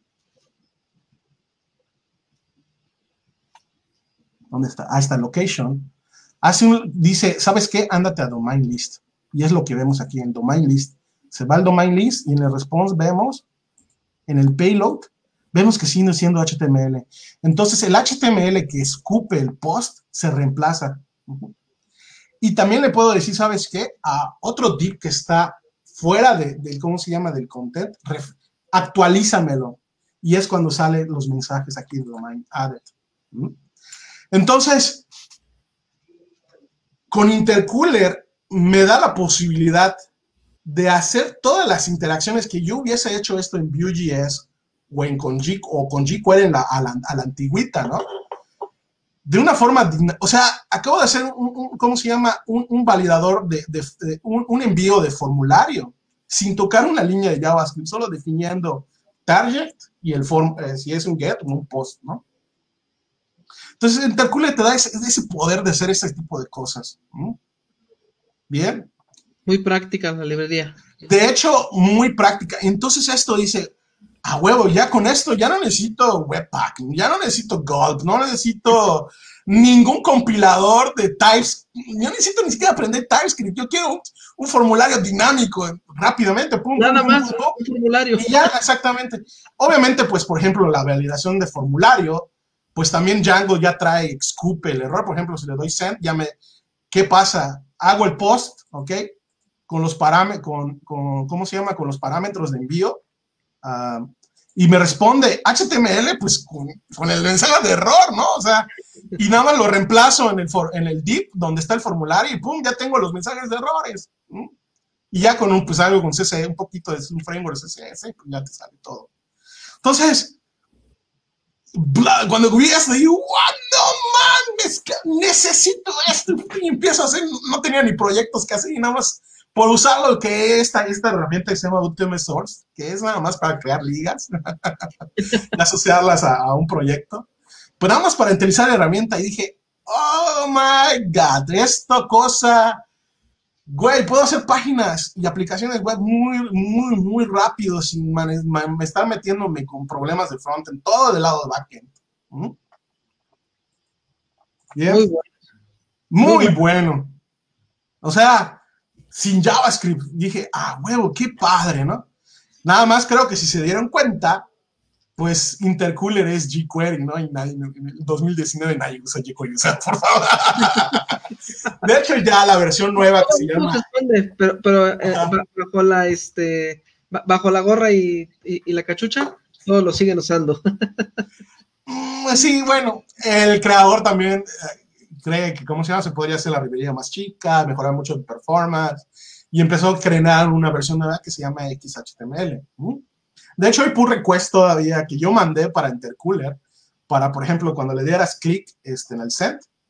¿Dónde está? Ah, está location. Hace un, dice, ¿sabes qué? Ándate a domain list. Y es lo que vemos aquí en domain list. Se va al domain list y en el response vemos, en el payload, vemos que sigue siendo H T M L. Entonces, el H T M L que escupe el post se reemplaza. Uh-huh. Y también le puedo decir, ¿sabes qué? A otro div que está fuera de, de ¿cómo se llama? Del content, ref, actualízamelo. Y es cuando salen los mensajes aquí en domain added. Uh-huh. Entonces, con Intercooler me da la posibilidad de hacer todas las interacciones que yo hubiese hecho esto en Vue.js o, en con, G, o con jQuery en la, a, la, a la antigüita, ¿no? De una forma, o sea, acabo de hacer un, un ¿cómo se llama? Un, un validador, de, de, de un, un envío de formulario, sin tocar una línea de JavaScript, solo definiendo target y el form, eh, si es un get o un post, ¿no? Entonces, Intercooler te da ese, ese poder de hacer ese tipo de cosas. ¿Mm? Bien. Muy práctica la librería. De hecho, muy práctica. Entonces, esto dice, a huevo, ya con esto, ya no necesito Webpack, ya no necesito Gulp, no necesito ningún compilador de types. Yo necesito ni siquiera aprender TypeScript. Yo quiero un, un formulario dinámico, rápidamente. Pum, Nada pum, más, pum, pum, un formulario. Y ya, exactamente. Obviamente, pues, por ejemplo, la validación de formulario, pues también Django ya trae, escupe el error. Por ejemplo, si le doy send, ya me, ¿qué pasa? Hago el post, ¿ok? Con los parámetros, con, con, ¿cómo se llama? Con los parámetros de envío. Uh, y me responde H T M L, pues con, con el mensaje de error, ¿no? O sea, y nada más lo reemplazo en el, for, en el div, donde está el formulario, y pum, ya tengo los mensajes de errores. ¿Mm? Y ya con un, pues algo con C S S, un poquito de un framework C S S, pues ya te sale todo. Entonces, cuando vi esto, digo, what, no mames, necesito esto. Y empiezo a hacer, no tenía ni proyectos que hacer, y nada más por usar lo que es esta, esta herramienta que se llama Ultimate Source, que es nada más para crear ligas y asociarlas a, a un proyecto. Pues nada más para utilizar la herramienta, y dije, oh my God, esto cosa, güey, puedo hacer páginas y aplicaciones web muy, muy, muy rápido sin man, man, estar metiéndome con problemas de frontend, todo del lado de backend. ¿Mm? Bien. Muy bueno. Muy, muy bueno. bueno. O sea, sin JavaScript, dije, ah, huevo, qué padre, ¿no? Nada más creo que si se dieron cuenta, pues Intercooler es jQuery, ¿no? Y nadie, en el dos mil diecinueve nadie usa jQuery, o sea, por favor. De hecho, ya la versión nueva que se llama... Responde, pero, pero eh, bajo la, este, bajo la gorra y, y, y la cachucha, todos lo siguen usando. Sí, bueno, el creador también cree que, ¿cómo se llama? Se podría hacer la librería más chica, mejorar mucho el performance, y empezó a crear una versión nueva que se llama X H T M L. ¿Mm? De hecho, hay pull request todavía que yo mandé para Intercooler, para, por ejemplo, cuando le dieras clic este, en el send,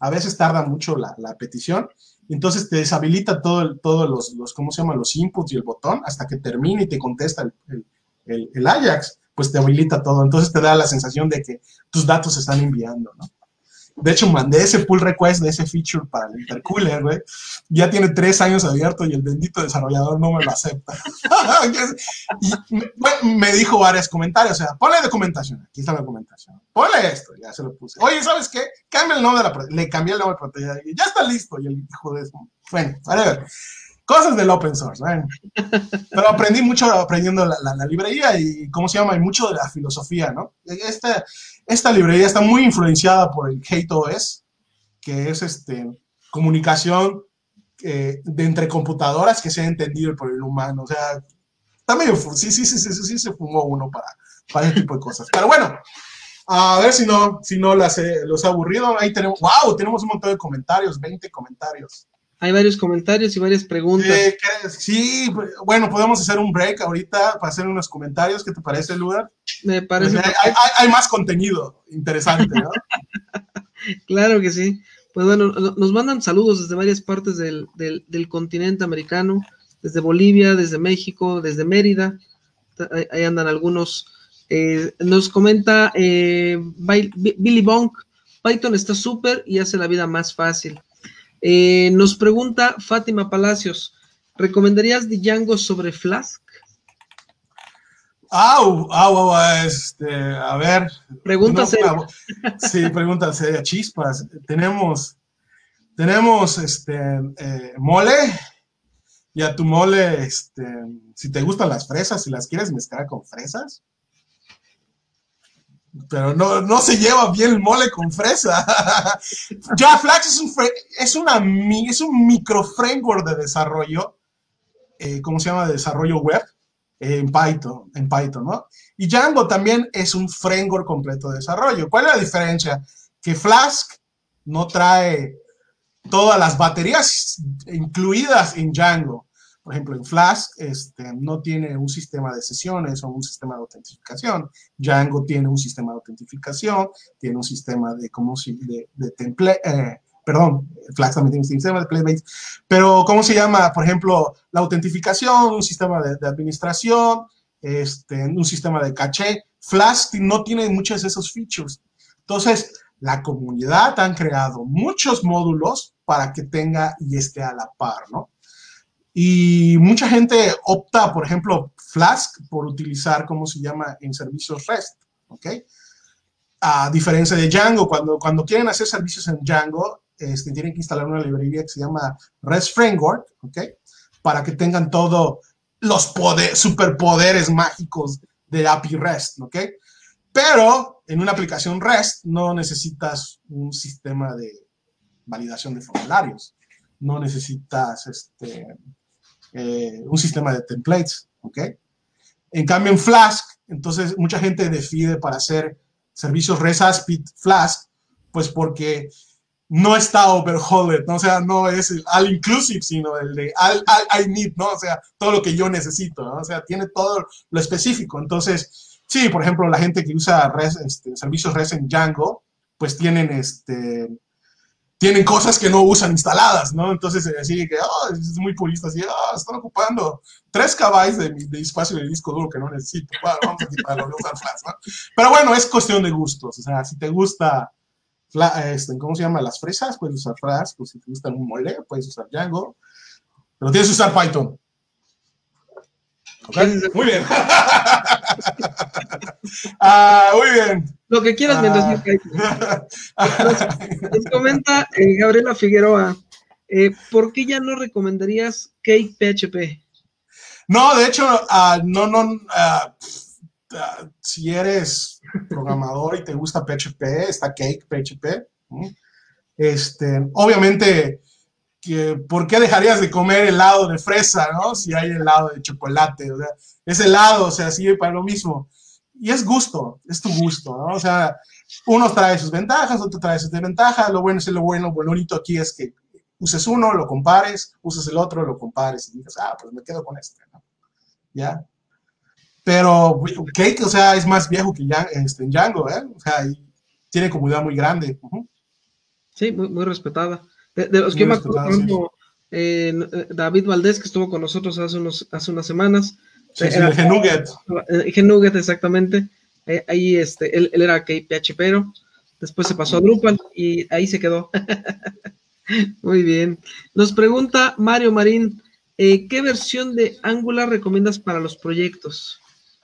a veces tarda mucho la, la petición, entonces te deshabilita todo el, todos los, los, ¿cómo se llama? Los inputs y el botón hasta que termine y te contesta el, el, el, el Ajax, pues te habilita todo, entonces te da la sensación de que tus datos se están enviando, ¿no? De hecho, mandé ese pull request de ese feature para el intercooler, güey. Ya tiene tres años abierto y el bendito desarrollador no me lo acepta. Y me, me dijo varios comentarios, o sea, ponle documentación, aquí está la documentación. Ponle esto, ya se lo puse. Oye, ¿sabes qué? Cambia el nombre de la propiedad. Le cambié el nombre de la propiedad y ya está listo. Y el hijo de eso. Bueno, a ver. Cosas del open source, bueno. Pero aprendí mucho aprendiendo la, la, la librería y, ¿cómo se llama? Y mucho de la filosofía, ¿no? Esta, esta librería está muy influenciada por el HateOS, que es este, comunicación eh, de entre computadoras que sea entendido por el humano. O sea, está medio... Sí, sí, sí, sí, sí, sí se fumó uno para, para ese tipo de cosas. Pero bueno, a ver si no, si no las, eh, los ha aburrido. Ahí tenemos... ¡Wow! Tenemos un montón de comentarios, veinte comentarios. Hay varios comentarios y varias preguntas. Eh, sí, bueno, podemos hacer un break ahorita para hacer unos comentarios. ¿Qué te parece, Lugar? Me parece. Hay, hay, hay más contenido interesante, ¿no? Claro que sí. Pues bueno, nos mandan saludos desde varias partes del, del, del continente americano, desde Bolivia, desde México, desde Mérida. Ahí, ahí andan algunos. Eh, nos comenta eh, Billy Bonk, Python está súper y hace la vida más fácil. Eh, nos pregunta Fátima Palacios, ¿recomendarías Django sobre Flask? Au, au, au, este, a ver. Pregunta seria. Sí, pregunta seria, chispas. Tenemos, tenemos, este, eh, mole, y a tu mole, este, si te gustan las fresas, si las quieres mezclar con fresas, pero no, no se lleva bien el mole con fresa. Ya, Flask es un, es, una, es un micro framework de desarrollo, eh, ¿cómo se llama? De desarrollo web, eh, en Python, en Python, ¿no? Y Django también es un framework completo de desarrollo. ¿Cuál es la diferencia? Que Flask no trae todas las baterías incluidas en Django. Por ejemplo, en Flask este, no tiene un sistema de sesiones o un sistema de autentificación. Django tiene un sistema de autentificación, tiene un sistema de, ¿cómo se, de, de template, eh, perdón, Flask también tiene un sistema de playbase, pero ¿cómo se llama? Por ejemplo, la autentificación, un sistema de, de administración, este, un sistema de caché. Flask no tiene muchos de esos features. Entonces, la comunidad han creado muchos módulos para que tenga y esté a la par, ¿no? Y mucha gente opta, por ejemplo, Flask, por utilizar, ¿cómo se llama?, en servicios REST, ¿ok? A diferencia de Django, cuando, cuando quieren hacer servicios en Django, este, tienen que instalar una librería que se llama REST Framework, ¿ok? Para que tengan todos los poder, superpoderes mágicos de A P I REST, ¿ok? Pero en una aplicación REST no necesitas un sistema de validación de formularios, no necesitas este... Eh, un sistema de templates, ¿ok? En cambio, en Flask, entonces mucha gente decide para hacer servicios REST A S P I Flask, pues porque no está overhauled, ¿no? O sea, no es el all inclusive, sino el de all, all I need, ¿no? O sea, todo lo que yo necesito, ¿no? O sea, tiene todo lo específico. Entonces, sí, por ejemplo, la gente que usa REST, este, servicios REST en Django, pues tienen este... tienen cosas que no usan instaladas, ¿no? Entonces, así que, oh, es muy purista, así, oh, están ocupando tres kilobytes de, de espacio de disco duro que no necesito. Bueno, vamos a quitarlo, voy a usar Flask, ¿no? Pero bueno, es cuestión de gustos. O sea, si te gusta, este, ¿cómo se llama? Las fresas, puedes usar Flask. O si te gusta un mole, puedes usar Django. Pero tienes que usar Python. ¿Ok? Muy bien. Ah, muy bien. Lo que quieras mientras uh, nos, nos comenta eh, Gabriela Figueroa, eh, ¿por qué ya no recomendarías Cake P H P? No, de hecho, uh, no, no, uh, uh, si eres programador y te gusta P H P, está Cake P H P. ¿sí? Este, obviamente, que, ¿por qué dejarías de comer helado de fresa, no? Si hay helado de chocolate, o sea, es helado, o sea, sigue para lo mismo. Y es gusto, es tu gusto, ¿no? O sea, uno trae sus ventajas, otro trae sus desventajas. Lo bueno es lo bueno, lo bonito aquí es que uses uno, lo compares, uses el otro, lo compares y dices, ah, pues me quedo con este, ¿no? ¿Ya? Pero Cake, o sea, es más viejo que ya, este, Django, ¿eh? O sea, tiene comunidad muy grande. Uh-huh. Sí, muy, muy respetada. De, de los que Muy yo me acuerdo, respetada, por sí. ejemplo, eh, David Valdés, que estuvo con nosotros hace, unos, hace unas semanas, Sí, sí, era el Genuget. eh, Genuget exactamente, eh, ahí este, él, él era P H P, pero después se pasó a Drupal y ahí se quedó. Muy bien. Nos pregunta Mario Marín, eh, ¿qué versión de Angular recomiendas para los proyectos?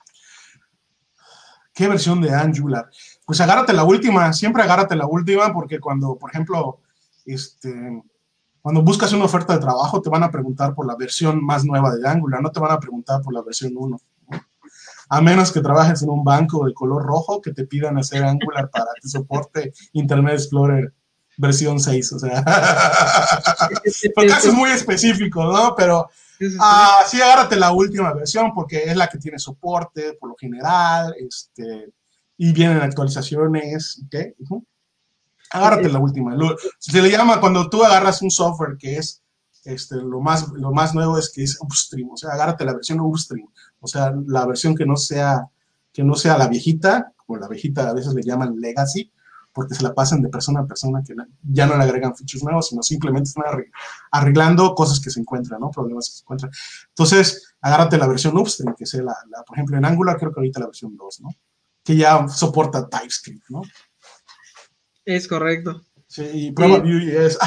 ¿Qué versión de Angular? Pues agárrate la última, siempre agárrate la última, porque cuando, por ejemplo, este, cuando buscas una oferta de trabajo, te van a preguntar por la versión más nueva de Angular, no te van a preguntar por la versión uno. A menos que trabajes en un banco de color rojo que te pidan hacer Angular para que soporte Internet Explorer versión seis, o sea, por casos muy específicos, ¿no? Pero uh, sí, agárrate la última versión porque es la que tiene soporte por lo general, este, y vienen actualizaciones, ¿ok? Uh-huh. Agárrate la última. Lo, se le llama cuando tú agarras un software que es este, lo, más, lo más nuevo es que es upstream, o sea, agárrate la versión upstream, o sea, la versión que no sea, que no sea la viejita, como la viejita a veces le llaman legacy, porque se la pasan de persona a persona, que ya no le agregan features nuevos, sino simplemente están arreglando cosas que se encuentran, ¿no? Problemas que se encuentran. Entonces, agárrate la versión upstream, que sea la, la, por ejemplo, en Angular creo que ahorita la versión dos, ¿no? Que ya soporta TypeScript, ¿no? Es correcto. Sí, y prueba eh, Vue es...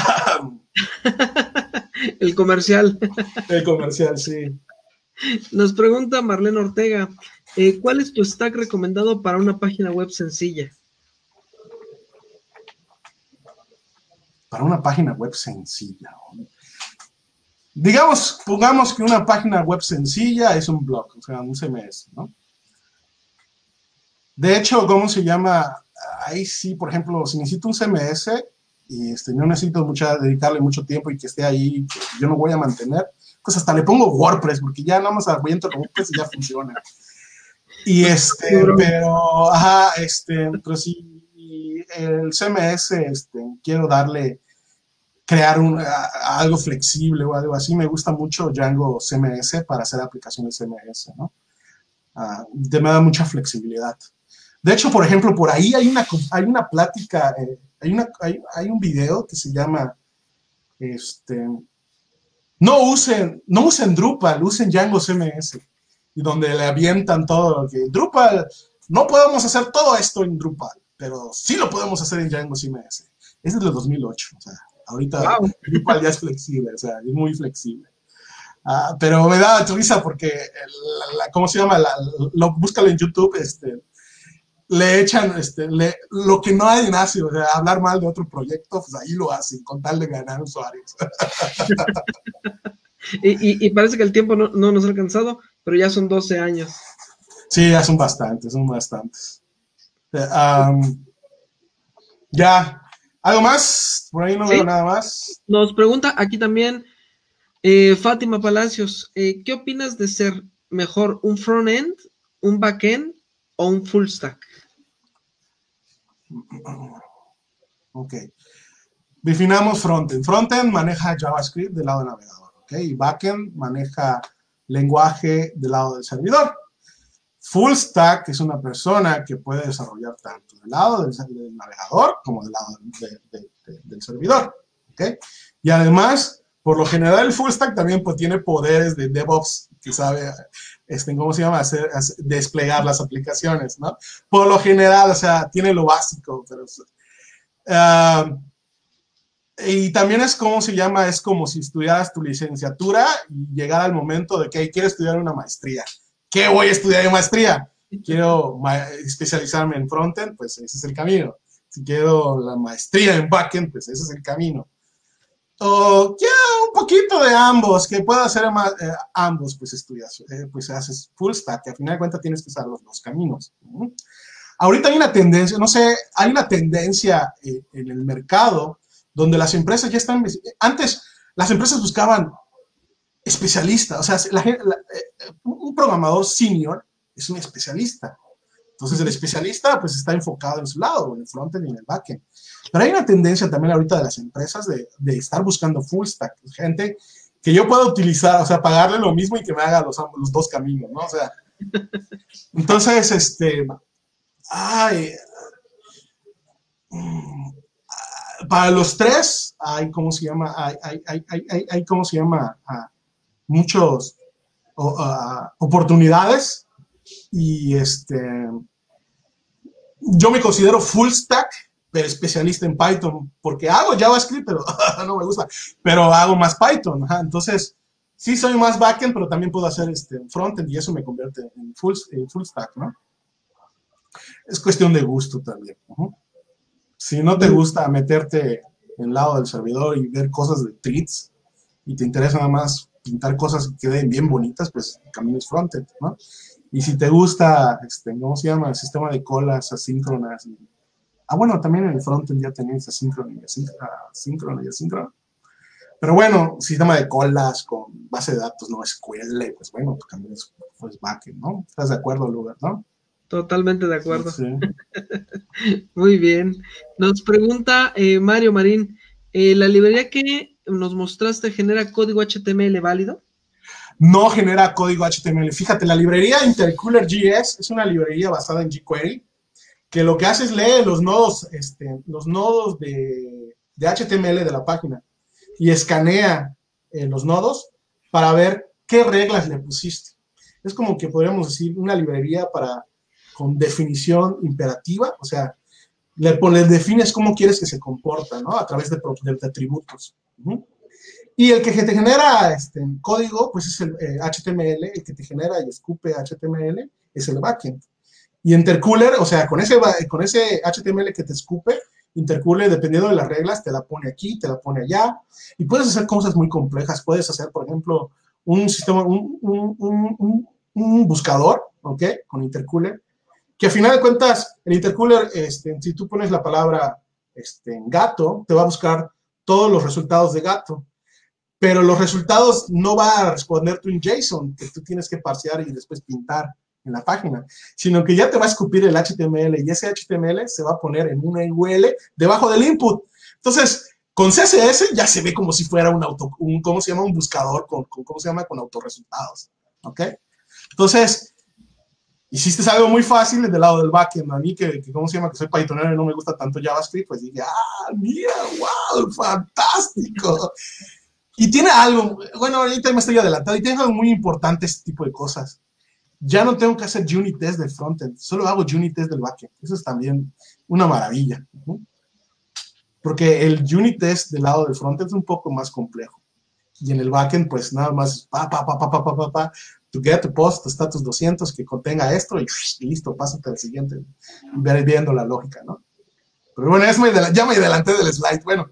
el comercial. El comercial, sí. Nos pregunta Marlene Ortega, eh, ¿cuál es tu stack recomendado para una página web sencilla? Para una página web sencilla. Digamos, pongamos que una página web sencilla es un blog, o sea, un C M S, ¿no? De hecho, ¿cómo se llama? Ahí sí, por ejemplo, si necesito un C M S y este, no necesito mucha, dedicarle mucho tiempo y que esté ahí, que yo no voy a mantener, pues hasta le pongo WordPress, porque ya nada más aviento WordPress y ya funciona. Y este, pero, ajá, este, pero si el C M S, este, quiero darle, crear un, a, algo flexible o algo así, me gusta mucho Django C M S para hacer aplicaciones C M S, ¿no? Uh, te me da mucha flexibilidad. De hecho, por ejemplo, por ahí hay una, hay una plática, eh, hay, una, hay, hay un video que se llama, este, no usen, no usen Drupal, usen Django C M S, y donde le avientan todo lo que, Drupal, no podemos hacer todo esto en Drupal, pero sí lo podemos hacer en Django C M S. Ese es del dos mil ocho, o sea, ahorita wow. Drupal ya es flexible, o sea, es muy flexible. Uh, pero me da risa porque, la, la, ¿cómo se llama? La, lo, búscalo en YouTube, este, le echan este, le, lo que no hay en Asia, o sea, hablar mal de otro proyecto, pues ahí lo hacen, con tal de ganar usuarios. y, y, y parece que el tiempo no, no nos ha alcanzado, pero ya son doce años. Sí, ya son bastantes, son bastantes. Um, ya, ¿algo más? Por ahí no ¿Sí? veo nada más. Nos pregunta aquí también eh, Fátima Palacios, eh, ¿qué opinas de ser mejor un front-end, un back-end o un full stack? Ok. Definamos frontend. Frontend maneja JavaScript del lado del navegador, ¿ok? Y backend maneja lenguaje del lado del servidor. Full stack es una persona que puede desarrollar tanto del lado del, del navegador como del lado de, de, de, del servidor, ¿ok? Y además, por lo general, el full stack también pues, tiene poderes de DevOps, que sabe, este, ¿cómo se llama? Hacer, hacer, desplegar las aplicaciones, ¿no? Por lo general, o sea, tiene lo básico, pero... Uh, y también es como se llama, es como si estudiaras tu licenciatura y llegara el momento de que hey, quiero estudiar una maestría. ¿Qué voy a estudiar en maestría? Quiero ma especializarme en frontend, pues ese es el camino. Si quiero la maestría en backend, pues ese es el camino. O ya un poquito de ambos, que puedo hacer más, eh, ambos, pues estudias, eh, pues haces full stack, que al final de cuentas tienes que usar los dos caminos. ¿no? Ahorita hay una tendencia, no sé, hay una tendencia eh, en el mercado donde las empresas ya están, antes las empresas buscaban especialistas, o sea, la, la, un programador senior es un especialista. Entonces el especialista pues está enfocado en su lado, en el frontend y en el backend. Pero hay una tendencia también ahorita de las empresas de, de estar buscando full stack, gente que yo pueda utilizar, o sea, pagarle lo mismo y que me haga los, los dos caminos, ¿no? O sea, entonces, este, ay, para los tres hay, ¿cómo se llama? Hay, hay, hay, hay, hay, hay ¿cómo se llama? Uh, muchos uh, uh, oportunidades y este, yo me considero full stack, pero especialista en Python, porque hago JavaScript, pero no me gusta, pero hago más Python, ajá. Entonces, sí soy más backend, pero también puedo hacer este frontend y eso me convierte en full, en full stack, ¿no? Es cuestión de gusto también. Uh-huh. Si no te gusta meterte en el lado del servidor y ver cosas de treats y te interesa nada más pintar cosas que queden bien bonitas, pues el camino es frontend, ¿no? Y si te gusta, este, ¿cómo se llama? El sistema de colas asíncronas. Y, ah, bueno, también en el frontend ya tenéis asíncrono y asíncrono y asíncrono. Pero bueno, sistema de colas con base de datos, no S Q L, pues bueno, tu camino es pues, backend, ¿no? ¿Estás de acuerdo, Lugar, no? Totalmente de acuerdo. Sí. Muy bien. Nos pregunta eh, Mario Marín, eh, ¿la librería que nos mostraste genera código H T M L válido? No genera código H T M L. Fíjate, la librería Intercooler G S es una librería basada en jQuery, que lo que hace es leer los nodos, este, los nodos de, de H T M L de la página y escanea eh, los nodos para ver qué reglas le pusiste. Es como que podríamos decir una librería para con definición imperativa, o sea, le, le defines cómo quieres que se comporta, ¿no? A través de, de, de atributos. Uh-huh. Y el que te genera este, código, pues es el eh, H T M L, el que te genera y escupe H T M L es el backend. Y Intercooler, o sea, con ese, con ese H T M L que te escupe, Intercooler, dependiendo de las reglas, te la pone aquí, te la pone allá, y puedes hacer cosas muy complejas. Puedes hacer, por ejemplo, un sistema, un, un, un, un, un buscador, ¿ok? Con Intercooler, que a final de cuentas, el Intercooler, este, si tú pones la palabra este, gato, te va a buscar todos los resultados de gato, pero los resultados no va a responderte un JSON que tú tienes que parsear y después pintar en la página, sino que ya te va a escupir el H T M L y ese H T M L se va a poner en una U R L debajo del input. Entonces, con C S S ya se ve como si fuera un auto, un, ¿cómo se llama? Un buscador con, con ¿cómo se llama? Con autorresultados, ¿ok? Entonces, hiciste algo muy fácil del lado del backend. A mí, que, que ¿cómo se llama? Que soy pythonero y no me gusta tanto JavaScript, pues dije, ah, mira, wow, fantástico. Y tiene algo, bueno, ahorita me estoy adelantando, y tiene algo muy importante este tipo de cosas. Ya no tengo que hacer unit test del frontend, solo hago unit test del backend. Eso es también una maravilla, ¿no? Porque el unit test del lado del frontend es un poco más complejo. Y en el backend, pues nada más, pa, pa, pa, pa, pa, pa, pa, pa, to get, to post, to status doscientos, que contenga esto, y, y listo, pásate al siguiente, viendo la lógica, ¿no? Pero bueno, es me ya me adelanté del slide, bueno.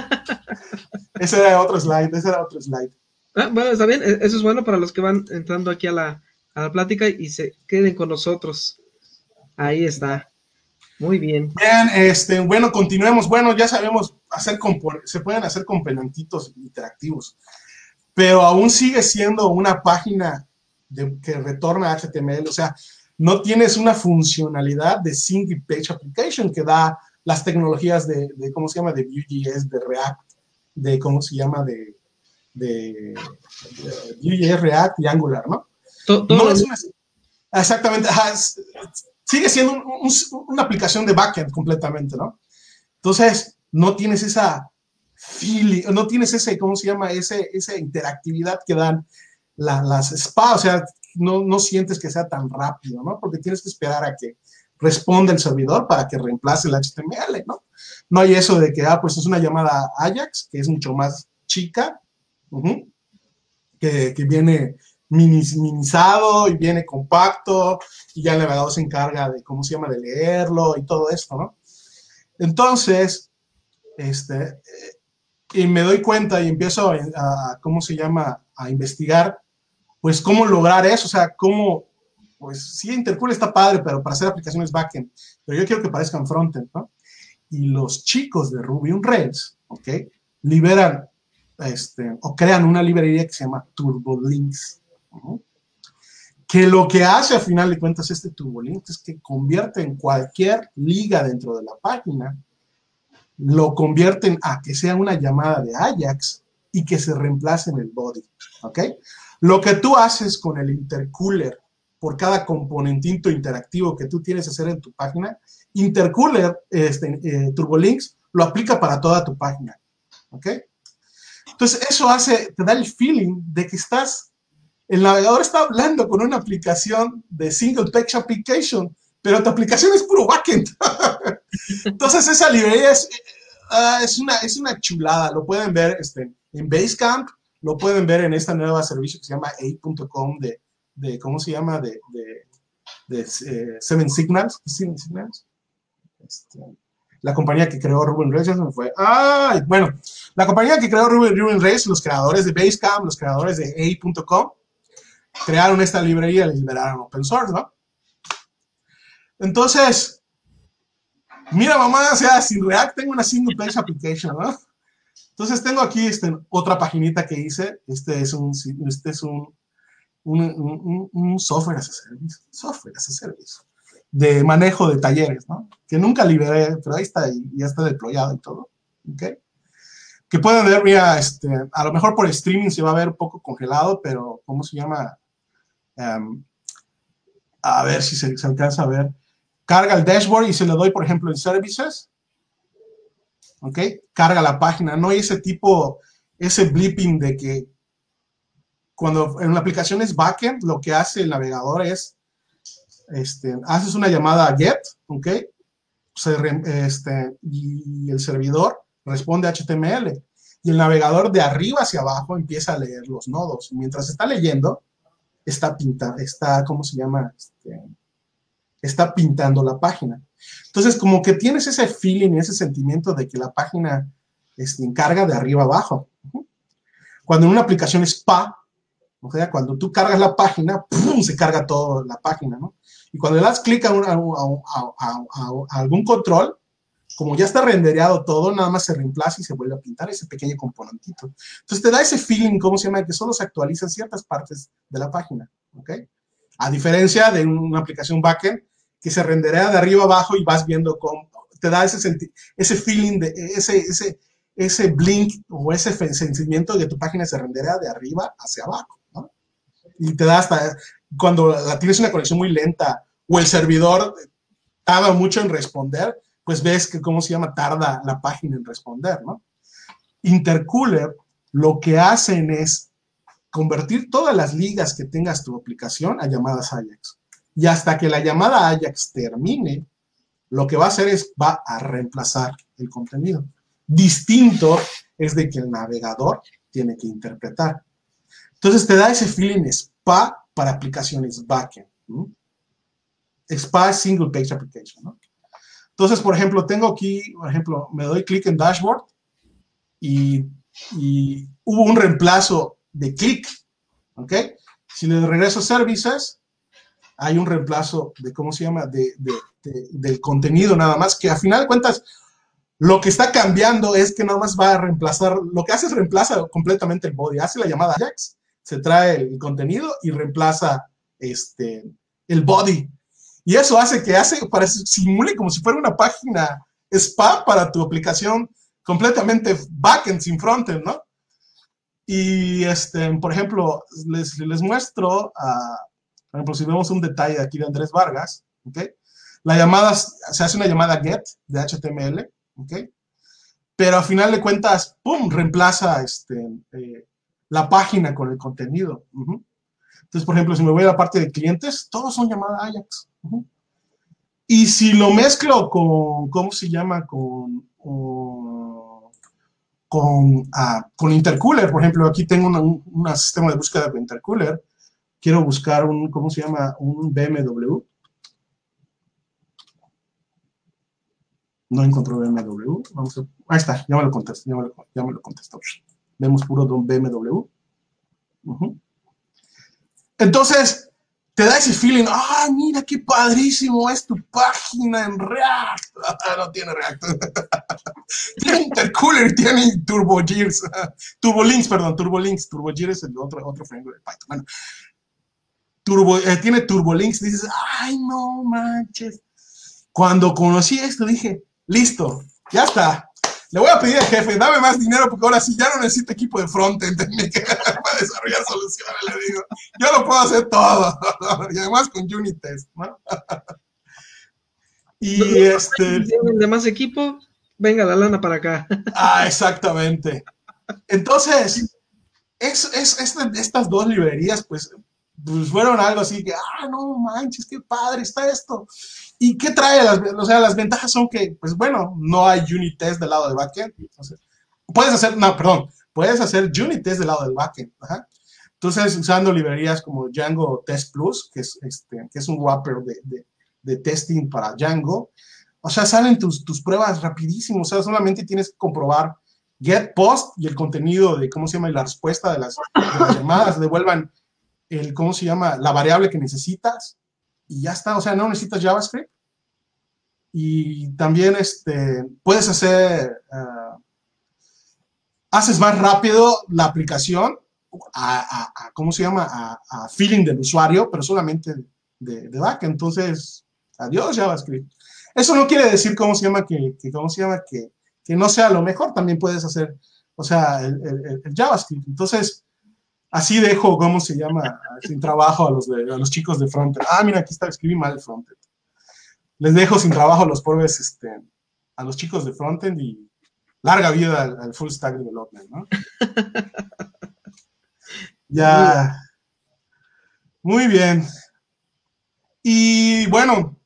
Ese era otro slide, ese era otro slide. Ah, bueno, está bien, eso es bueno para los que van entrando aquí a la, a la plática y se queden con nosotros. Ahí está. Muy bien. Bien, este, bueno, continuemos. Bueno, ya sabemos, hacer se pueden hacer componentitos interactivos, pero aún sigue siendo una página de, que retorna H T M L, o sea, no tienes una funcionalidad de Single Page Application que da las tecnologías de, de ¿cómo se llama? De Vue.js, de React, de, ¿cómo se llama? De, de, de Vue.js, React y Angular, ¿no? Todo, todo no es una, exactamente, es, sigue siendo un, un, una aplicación de backend completamente, ¿no? Entonces, no tienes esa feeling, no tienes ese, ¿cómo se llama? Ese, esa interactividad que dan la, las spa, o sea, no, no sientes que sea tan rápido, ¿no? Porque tienes que esperar a que responda el servidor para que reemplace el H T M L, ¿no? No hay eso de que, ah, pues es una llamada Ajax, que es mucho más chica, uh-huh, que, que viene minimizado y viene compacto, y ya el navegador se encarga de, ¿cómo se llama?, de leerlo y todo esto, ¿no? Entonces, este, y me doy cuenta y empiezo a, a, ¿cómo se llama?, a investigar, pues, cómo lograr eso, o sea, cómo, pues, sí, Intercooler está padre, pero para hacer aplicaciones backend, pero yo quiero que parezcan frontend, ¿no? Y los chicos de Ruby on Rails, ¿ok?, liberan, este, o crean una librería que se llama TurboLinks, ¿no?, que lo que hace, a final de cuentas, este TurboLinks es que convierte en cualquier liga dentro de la página, lo convierten a que sea una llamada de Ajax y que se reemplace en el body, ¿ok? Lo que tú haces con el Intercooler por cada componentito interactivo que tú tienes que hacer en tu página, Intercooler, este, eh, TurboLinks, lo aplica para toda tu página, ¿ok? Entonces, eso hace, te da el feeling de que estás, el navegador está hablando con una aplicación de single page application, pero tu aplicación es puro backend. Entonces, esa librería es, uh, es, una, es una chulada. Lo pueden ver este, en Basecamp, lo pueden ver en esta nueva servicio que se llama eight punto com de, de, ¿cómo se llama? De, de, de eh, Seven Signals. Seven Signals. Este, la compañía que creó Rubén Reyes, ya se me fue. Ah, bueno, la compañía que creó Rubén, Rubén Reyes, los creadores de Basecamp, los creadores de eight punto com, crearon esta librería y la liberaron open source, ¿no? Entonces, mira, mamá, o sea, sin React tengo una single page application, ¿no? Entonces tengo aquí este, otra paginita que hice. Este es un, este es un, un, un, un software as a service, software as a service, de manejo de talleres, ¿no? Que nunca liberé, pero ahí está, y ya está deployado y todo, ¿ok? Que pueden ver, mira, este, a lo mejor por streaming se va a ver un poco congelado, pero, ¿cómo se llama? Um, a ver si se, se alcanza a ver. Carga el dashboard y se le doy, por ejemplo, en Services, ¿ok? Carga la página, no hay ese tipo, ese blipping de que cuando en una aplicación es backend, lo que hace el navegador es, este, haces una llamada a get, ¿ok? Se re, este, y el servidor responde H T M L. Y el navegador de arriba hacia abajo empieza a leer los nodos. Mientras está leyendo, está pintando, está, ¿cómo se llama? Este, está pintando la página. Entonces, como que tienes ese feeling, ese sentimiento de que la página este, encarga de arriba abajo. Cuando en una aplicación es P A, o sea, cuando tú cargas la página, ¡pum!, se carga toda la página, ¿no? Y cuando le das clic a, a, a, a, a algún control, como ya está rendereado todo, nada más se reemplaza y se vuelve a pintar ese pequeño componentito. Entonces te da ese feeling, ¿cómo se llama? Que solo se actualizan ciertas partes de la página, ¿ok? A diferencia de una aplicación backend que se renderea de arriba abajo y vas viendo cómo, te da ese, ese feeling, de, ese, ese, ese blink o ese sentimiento de que tu página se renderea de arriba hacia abajo, ¿no? Y te da hasta, cuando la tienes una conexión muy lenta o el servidor tarda mucho en responder, pues ves que, ¿cómo se llama? Tarda la página en responder, ¿no? Intercooler, lo que hacen es convertir todas las ligas que tengas tu aplicación a llamadas Ajax. Y hasta que la llamada Ajax termine, lo que va a hacer es, va a reemplazar el contenido. Distinto es de que el navegador tiene que interpretar. Entonces te da ese feeling S P A para aplicaciones backend, ¿no? S P A es Single Page Application, ¿no? Entonces, por ejemplo, tengo aquí, por ejemplo, me doy clic en Dashboard y, y hubo un reemplazo de clic, ¿ok? Si le regreso a Services, hay un reemplazo de, ¿cómo se llama? De, de, de, del contenido nada más, que a final de cuentas, lo que está cambiando es que nada más va a reemplazar, lo que hace es reemplaza completamente el body, hace la llamada Ajax, se trae el contenido y reemplaza este, el body. Y eso hace que hace, parece, simule como si fuera una página S P A para tu aplicación completamente backend, sin frontend, ¿no? Y, este, por ejemplo, les, les muestro, uh, por ejemplo, si vemos un detalle aquí de Andrés Vargas, ¿ok? La llamada, se hace una llamada get de H T M L, ¿ok? Pero a final de cuentas, ¡pum!, reemplaza este, eh, la página con el contenido. Uh-huh. Entonces, por ejemplo, si me voy a la parte de clientes, todos son llamadas Ajax. Uh-huh. Y si lo mezclo con, ¿cómo se llama? Con, uh, con, uh, con Intercooler, por ejemplo, aquí tengo una, un, un sistema de búsqueda de Intercooler. Quiero buscar un, ¿cómo se llama? Un B M W. No encontró B M W. Vamos a, ahí está, ya me lo contestó. Ya me lo, ya me lo contestó. Vemos puro de un B M W. Uh-huh. Entonces, te da ese feeling, ¡ah, mira qué padrísimo es tu página en React! No tiene React. Tiene Intercooler, tiene TurboGears. TurboLinks, perdón, TurboLinks. TurboGears es el otro, otro framework de Python. Bueno, Turbo, eh, tiene TurboLinks. Dices, ¡ay, no manches! Cuando conocí esto, dije, listo, ya está. Le voy a pedir al jefe, dame más dinero porque ahora sí ya no necesito equipo de frontend para desarrollar soluciones, le digo. Yo lo puedo hacer todo. Y además con unit test, ¿no? Y ¿Los este... tienen de más equipo? Venga la lana para acá. Ah, exactamente. Entonces, es, es, es, estas dos librerías, pues, pues, fueron algo así que, ah, no manches, qué padre está esto. ¿Y qué trae? Las, o sea, las ventajas son que, pues bueno, no hay unit test del lado del backend. Entonces, puedes hacer, no, perdón, puedes hacer unit test del lado del backend. Ajá. Entonces, usando librerías como Django Test Plus, que es, este, que es un wrapper de, de, de testing para Django, o sea, salen tus, tus pruebas rapidísimo. O sea, solamente tienes que comprobar get, post y el contenido de, ¿cómo se llama? Y la respuesta de las, de las llamadas, devuelvan el, ¿cómo se llama? La variable que necesitas y ya está. O sea, no necesitas JavaScript. Y también este, puedes hacer, uh, haces más rápido la aplicación a, a, a ¿cómo se llama? A, a feeling del usuario, pero solamente de, de back. Entonces, adiós JavaScript. Eso no quiere decir, ¿cómo se llama? Que, que ¿cómo se llama? Que, que no sea lo mejor, también puedes hacer, o sea, el, el, el JavaScript. Entonces, así dejo, ¿cómo se llama? Sin trabajo a los, de, a los chicos de frontend. Ah, mira, aquí está, escribí mal el frontend. Les dejo sin trabajo a los pobres, este, a los chicos de frontend y larga vida al, al full stack development, ¿no? Ya, muy bien. Y bueno,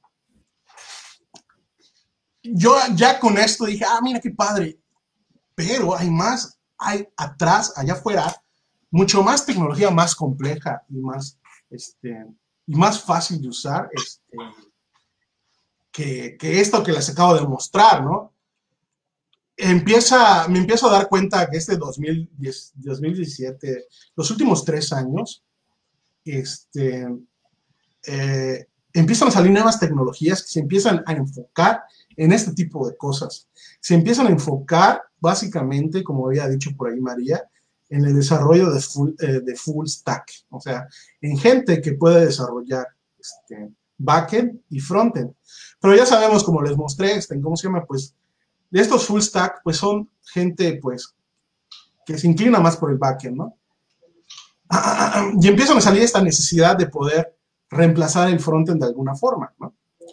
yo ya con esto dije, ah, mira qué padre, pero hay más, hay atrás, allá afuera, mucho más tecnología más compleja y más, este, y más fácil de usar, este, que, que esto que les acabo de mostrar, ¿no? Empieza, me empiezo a dar cuenta que este dos mil diez, dos mil diecisiete, los últimos tres años, este, eh, empiezan a salir nuevas tecnologías que se empiezan a enfocar en este tipo de cosas. Se empiezan a enfocar, básicamente, como había dicho por ahí María, en el desarrollo de full, eh, de full stack. O sea, en gente que puede desarrollar este, backend y frontend. Pero ya sabemos, como les mostré, este, ¿cómo se llama? Pues, de estos full stack, pues son gente, pues, que se inclina más por el backend, ¿no? Y empiezan a salir esta necesidad de poder reemplazar el frontend de alguna forma, ¿no?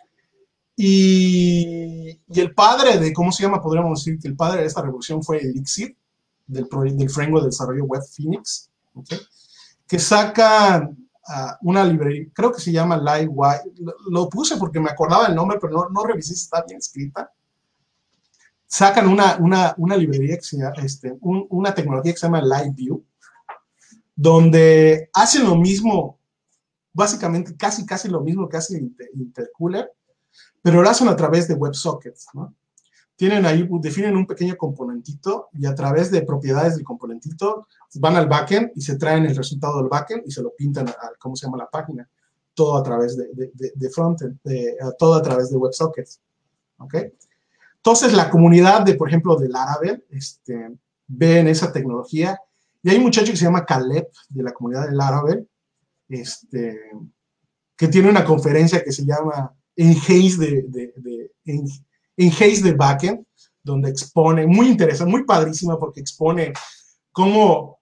Y, y el padre de, ¿cómo se llama? Podríamos decir que el padre de esta revolución fue Elixir, del, del framework de desarrollo web Phoenix, ¿okay? Que saca uh, una librería, creo que se llama Livewire, lo, lo puse porque me acordaba el nombre, pero no, no revisé si está bien escrita. Sacan una, una, una librería, que se llama, este, un, una tecnología que se llama LiveView, donde hacen lo mismo, básicamente casi, casi lo mismo que hace Inter Intercooler, pero lo hacen a través de WebSockets, ¿no? Tienen ahí, definen un pequeño componentito y a través de propiedades del componentito van al backend y se traen el resultado del backend y se lo pintan a, a ¿cómo se llama? La página. Todo a través de, de, de, de frontend, de, todo a través de WebSockets, ¿ok? Entonces, la comunidad de, por ejemplo, de Laravel, este, ven esa tecnología y hay un muchacho que se llama Caleb, de la comunidad de Laravel, este, que tiene una conferencia que se llama Enhaze de, de, de, de Enhaze de Backend, donde expone, muy interesante, muy padrísima, porque expone cómo,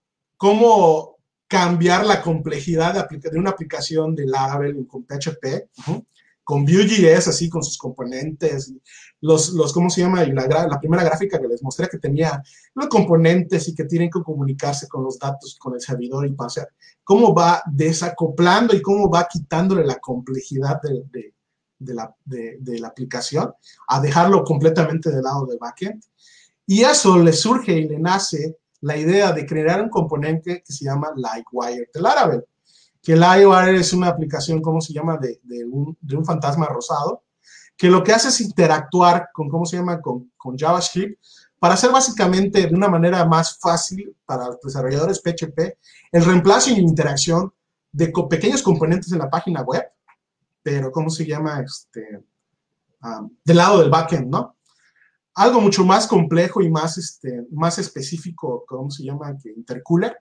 cómo cambiar la complejidad de, de una aplicación de Laravel con P H P, uh-huh, con Vue.js, así, con sus componentes, los, los ¿cómo se llama? Y la, la primera gráfica que les mostré que tenía los componentes y que tienen que comunicarse con los datos, con el servidor y pasar, cómo va desacoplando y cómo va quitándole la complejidad de, de, de, la, de, de la aplicación a dejarlo completamente del lado del backend. Y eso le surge y le nace la idea de crear un componente que se llama Livewire de Laravel. Que Livewire es una aplicación, ¿cómo se llama? De, de, un, de un fantasma rosado, que lo que hace es interactuar con, ¿cómo se llama? Con, con JavaScript, para hacer básicamente de una manera más fácil para los desarrolladores P H P el reemplazo y interacción de co pequeños componentes en la página web, pero ¿cómo se llama? Este, um, del lado del backend, ¿no? Algo mucho más complejo y más, este, más específico, ¿cómo se llama? Que Intercooler.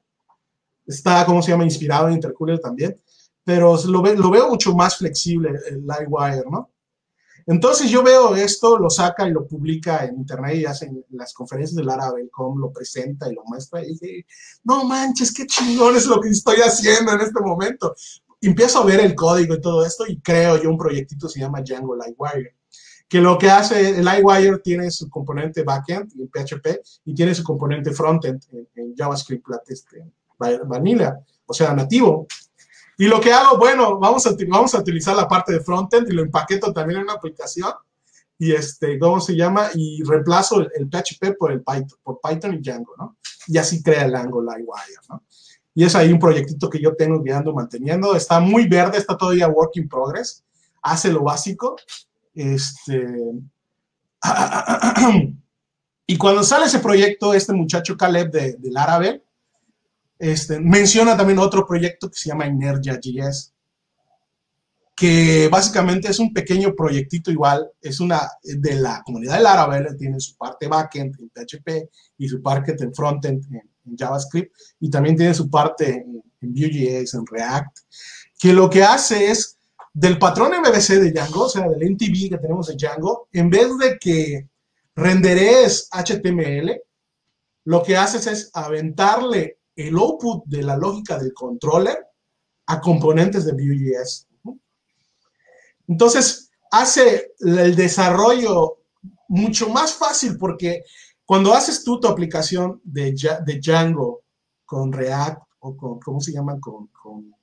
Está, ¿cómo se llama? Inspirado en Intercooler también, pero lo, ve, lo veo mucho más flexible el Livewire, ¿no? Entonces yo veo esto, lo saca y lo publica en internet y hacen las conferencias de Laravel, com lo presenta y lo muestra y dije, no manches, qué chingón es lo que estoy haciendo en este momento. Y empiezo a ver el código y todo esto y creo yo un proyectito que se llama Django Livewire, que lo que hace el iWire tiene su componente backend en P H P y tiene su componente frontend en, en JavaScript este, vanilla, o sea, nativo. Y lo que hago, bueno, vamos a, vamos a utilizar la parte de frontend y lo empaqueto también en una aplicación y, este, ¿cómo se llama? Y reemplazo el, el P H P por, el Python, por Python y Django, ¿no? Y así crea el Angular iWire, ¿no? Y es ahí un proyectito que yo tengo que ando manteniendo. Está muy verde, está todavía work in progress. Hace lo básico. Este... Y cuando sale ese proyecto, este muchacho Caleb de, de Laravel, este, menciona también otro proyecto que se llama Inertia.js, que básicamente es un pequeño proyectito igual, es una de la comunidad de Laravel, tiene su parte backend en P H P y su parte en frontend en, en JavaScript, y también tiene su parte en, en Vue.js, en React, que lo que hace es, del patrón M V C de Django, o sea, del N T V que tenemos de Django, en vez de que renderees H T M L, lo que haces es aventarle el output de la lógica del controller a componentes de Vue.js. Entonces, hace el desarrollo mucho más fácil porque cuando haces tú tu aplicación de, de Django con React o con, ¿cómo se llaman? Con, con,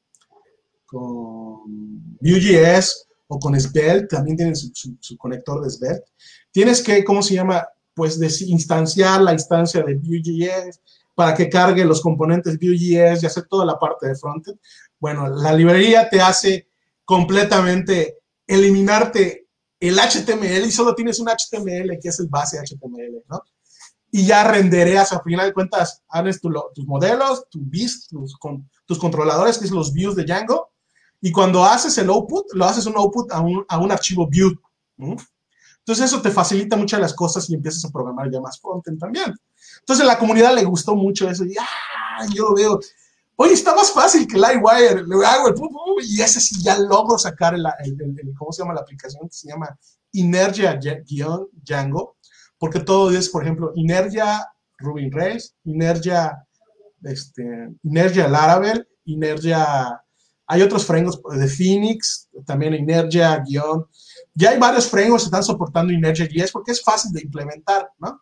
con Vue.js o con Svelte, también tienen su, su, su conector de Svelte, tienes que, ¿cómo se llama? Pues instanciar la instancia de Vue.js para que cargue los componentes Vue.js y hacer toda la parte de frontend. Bueno, la librería te hace completamente eliminarte el H T M L y solo tienes un H T M L que es el base H T M L, ¿no? Y ya rendereas, a final de cuentas, haces tu, tus modelos, tus views, tus, con, tus controladores, que es los views de Django, y cuando haces el output, lo haces un output a un, a un archivo Vue. ¿Mm? Entonces eso te facilita muchas las cosas y empiezas a programar ya más frontend también. Entonces a la comunidad le gustó mucho eso y ah, yo lo veo, oye, está más fácil que el iWire, le hago el pum, pum, y ese sí ya logro sacar el, el, el, el, ¿cómo se llama la aplicación? Que se llama Inertia-Django, porque todo es, por ejemplo, Inertia Ruby on Rails, Inertia, este, Inertia Laravel, Inertia, hay otros frameworks de Phoenix, también Inertia guión, ya hay varios frameworks que están soportando Inertia.js porque es fácil de implementar, ¿no?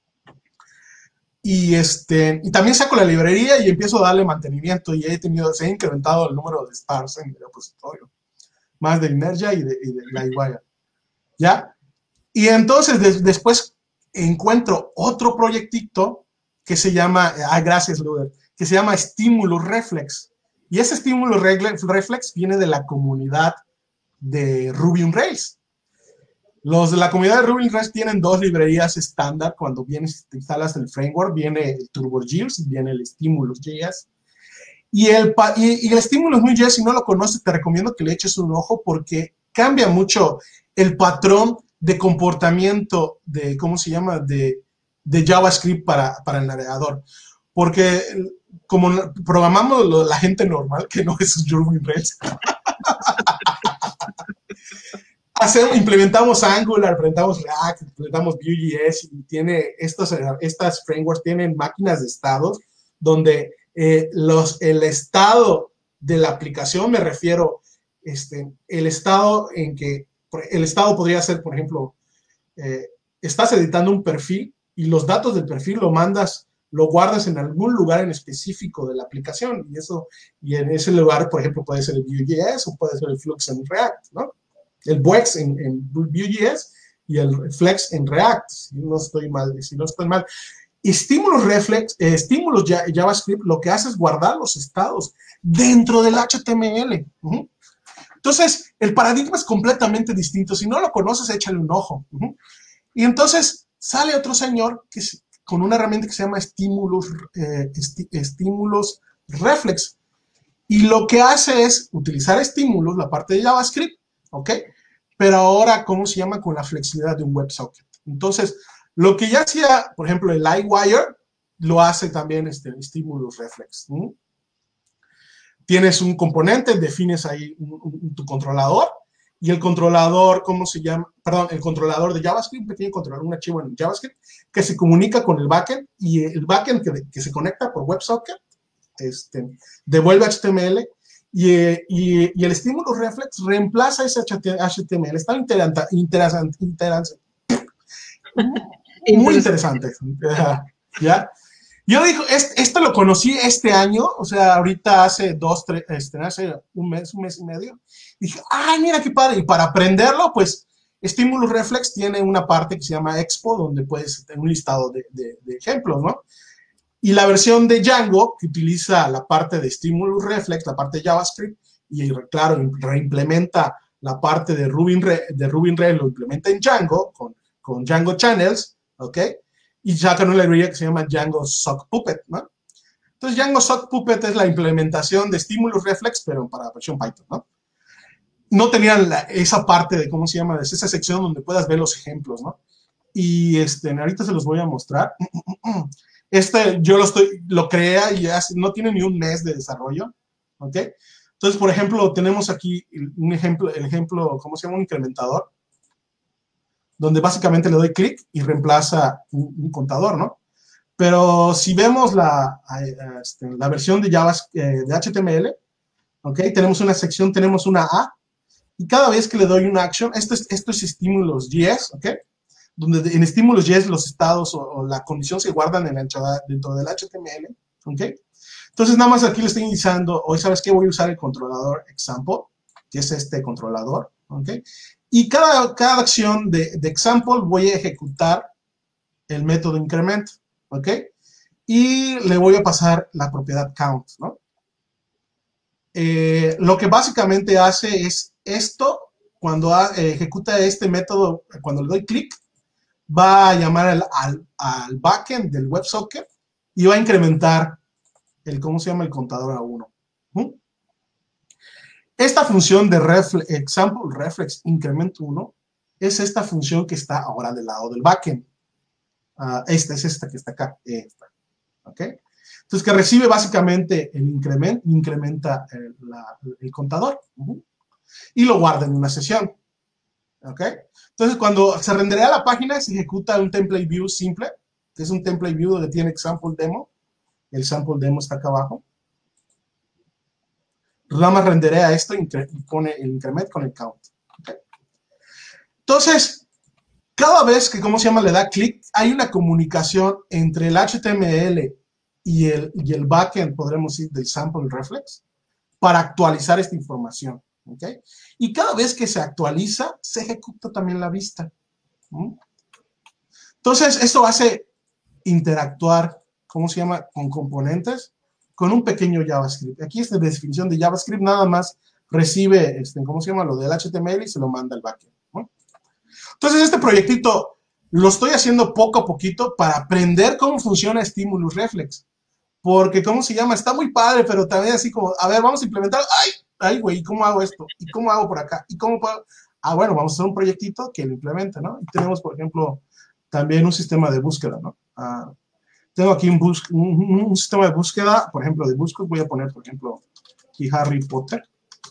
Y, este, y también saco la librería y empiezo a darle mantenimiento y he tenido, se ha incrementado el número de stars en el repositorio, más de Inertia y de, y de iWire, ¿ya? Y entonces de, después encuentro otro proyectito que se llama, ah, gracias Luder, que se llama Stimulus Reflex. Y ese Stimulus Reflex viene de la comunidad de Ruby on Rails. Los de la comunidad de Ruby on Rails tienen dos librerías estándar. Cuando vienes, te instalas el framework, viene el TurboGears y viene el Stimulus.js. Y el, y, y el Stimulus.js, si no lo conoces, te recomiendo que le eches un ojo porque cambia mucho el patrón de comportamiento de, ¿cómo se llama?, de, de JavaScript para, para el navegador. Porque como programamos lo, la gente normal, que no es Ruby on Rails, Hacemos, implementamos Angular, implementamos React, implementamos Vue.js y tiene estos, estas frameworks tienen máquinas de estados donde eh, los, el estado de la aplicación, me refiero, este, el estado en que, el estado podría ser, por ejemplo, eh, estás editando un perfil y los datos del perfil lo mandas, lo guardas en algún lugar en específico de la aplicación y eso, y en ese lugar, por ejemplo, puede ser el Vue.js o puede ser el Flux en React, ¿no? El Whex en, en Vue.js y el Flex en React, si no estoy mal. Si no estoy mal. Estímulos Reflex, eh, estímulos JavaScript, lo que hace es guardar los estados dentro del H T M L. Uh-huh. Entonces, el paradigma es completamente distinto. Si no lo conoces, échale un ojo. Uh-huh. Y entonces sale otro señor que, con una herramienta que se llama estímulos, eh, esti, estímulos Reflex. Y lo que hace es utilizar estímulos, la parte de JavaScript, ¿ok? Pero ahora, ¿cómo se llama? Con la flexibilidad de un WebSocket. Entonces, lo que ya hacía, por ejemplo, el iWire, lo hace también este Stimulus Reflex. ¿Mm? Tienes un componente, defines ahí un, un, tu controlador, y el controlador, ¿cómo se llama? Perdón, el controlador de JavaScript tiene que controlar un archivo en JavaScript que se comunica con el backend, y el backend que, que se conecta por WebSocket este, devuelve H T M L, Y, y, y el estímulo reflex reemplaza ese H T M L. Está interesante, interesante, interesante. Muy interesante. ¿Ya? Yo digo, este, esto lo conocí este año, o sea, ahorita hace dos, tres, este, hace un mes, un mes y medio. Dije, ay, mira qué padre. Y para aprenderlo, pues, Stimulus Reflex tiene una parte que se llama Expo, donde puedes tener un listado de, de, de ejemplos, ¿no? Y la versión de Django, que utiliza la parte de Stimulus Reflex, la parte de JavaScript, y claro, reimplementa la parte de Ruby, de Ruby Rails, lo implementa en Django, con, con Django Channels, ¿ok? Y sacan una librería que se llama Django Sock Puppet, ¿no? Entonces, Django Sock Puppet es la implementación de Stimulus Reflex, pero para versión Python, ¿no? No tenían la, esa parte de, ¿cómo se llama? Es esa sección donde puedas ver los ejemplos, ¿no? Y este, ahorita se los voy a mostrar. Este, yo lo estoy, lo creé y ya no tiene ni un mes de desarrollo, ¿ok? Entonces, por ejemplo, tenemos aquí un ejemplo, el ejemplo, ¿cómo se llama? Un incrementador, donde básicamente le doy clic y reemplaza un, un contador, ¿no? Pero si vemos la, este, la versión de Java, eh, de H T M L, ¿ok? Tenemos una sección, tenemos una A, y cada vez que le doy una action, esto es, esto es estímulos yes, ¿ok? Donde en estímulos yes los estados o, o la condición se guardan en el, dentro del H T M L, ¿ok? Entonces, nada más aquí le estoy indicando, hoy sabes que voy a usar el controlador example, que es este controlador, ¿ok? Y cada, cada acción de, de example voy a ejecutar el método increment, ¿ok? Y le voy a pasar la propiedad count, ¿no? Eh, lo que básicamente hace es esto, cuando ha, eh, ejecuta este método, cuando le doy clic, va a llamar al, al, al backend del WebSocket y va a incrementar el, ¿cómo se llama? El contador a uno. ¿Mm? Esta función de refle, example reflex increment uno es esta función que está ahora del lado del backend. Uh, esta es esta que está acá. Esta. ¿Ok? Entonces, que recibe básicamente el increment, incrementa el, la, el contador. Uh-huh. Y lo guarda en una sesión. ¿Ok? Entonces, cuando se renderea la página, se ejecuta un template view simple, que es un template view donde tiene example demo. El sample demo está acá abajo. Nada más renderea esto y pone el increment con el count. ¿Okay? Entonces, cada vez que, ¿cómo se llama?, le da clic, hay una comunicación entre el H T M L y el, y el backend, podremos decir, del sample reflex, para actualizar esta información. ¿Okay? Y cada vez que se actualiza, se ejecuta también la vista. ¿Mm? Entonces, esto hace interactuar, ¿cómo se llama?, con componentes, con un pequeño JavaScript. Aquí esta definición de JavaScript nada más recibe, este, ¿cómo se llama?, lo del H T M L y se lo manda al backend, ¿no? Entonces, este proyectito lo estoy haciendo poco a poquito para aprender cómo funciona Stimulus Reflex. Porque, ¿cómo se llama? Está muy padre, pero también así como, a ver, vamos a implementar, ¡ay! ¡Ay, güey! ¿Y cómo hago esto? ¿Y cómo hago por acá? ¿Y cómo puedo? Ah, bueno, vamos a hacer un proyectito que lo implemente, ¿no? Y tenemos, por ejemplo, también un sistema de búsqueda, ¿no? Ah, tengo aquí un, bus un, un sistema de búsqueda, por ejemplo, de búsqueda, voy a poner, por ejemplo, aquí Harry Potter.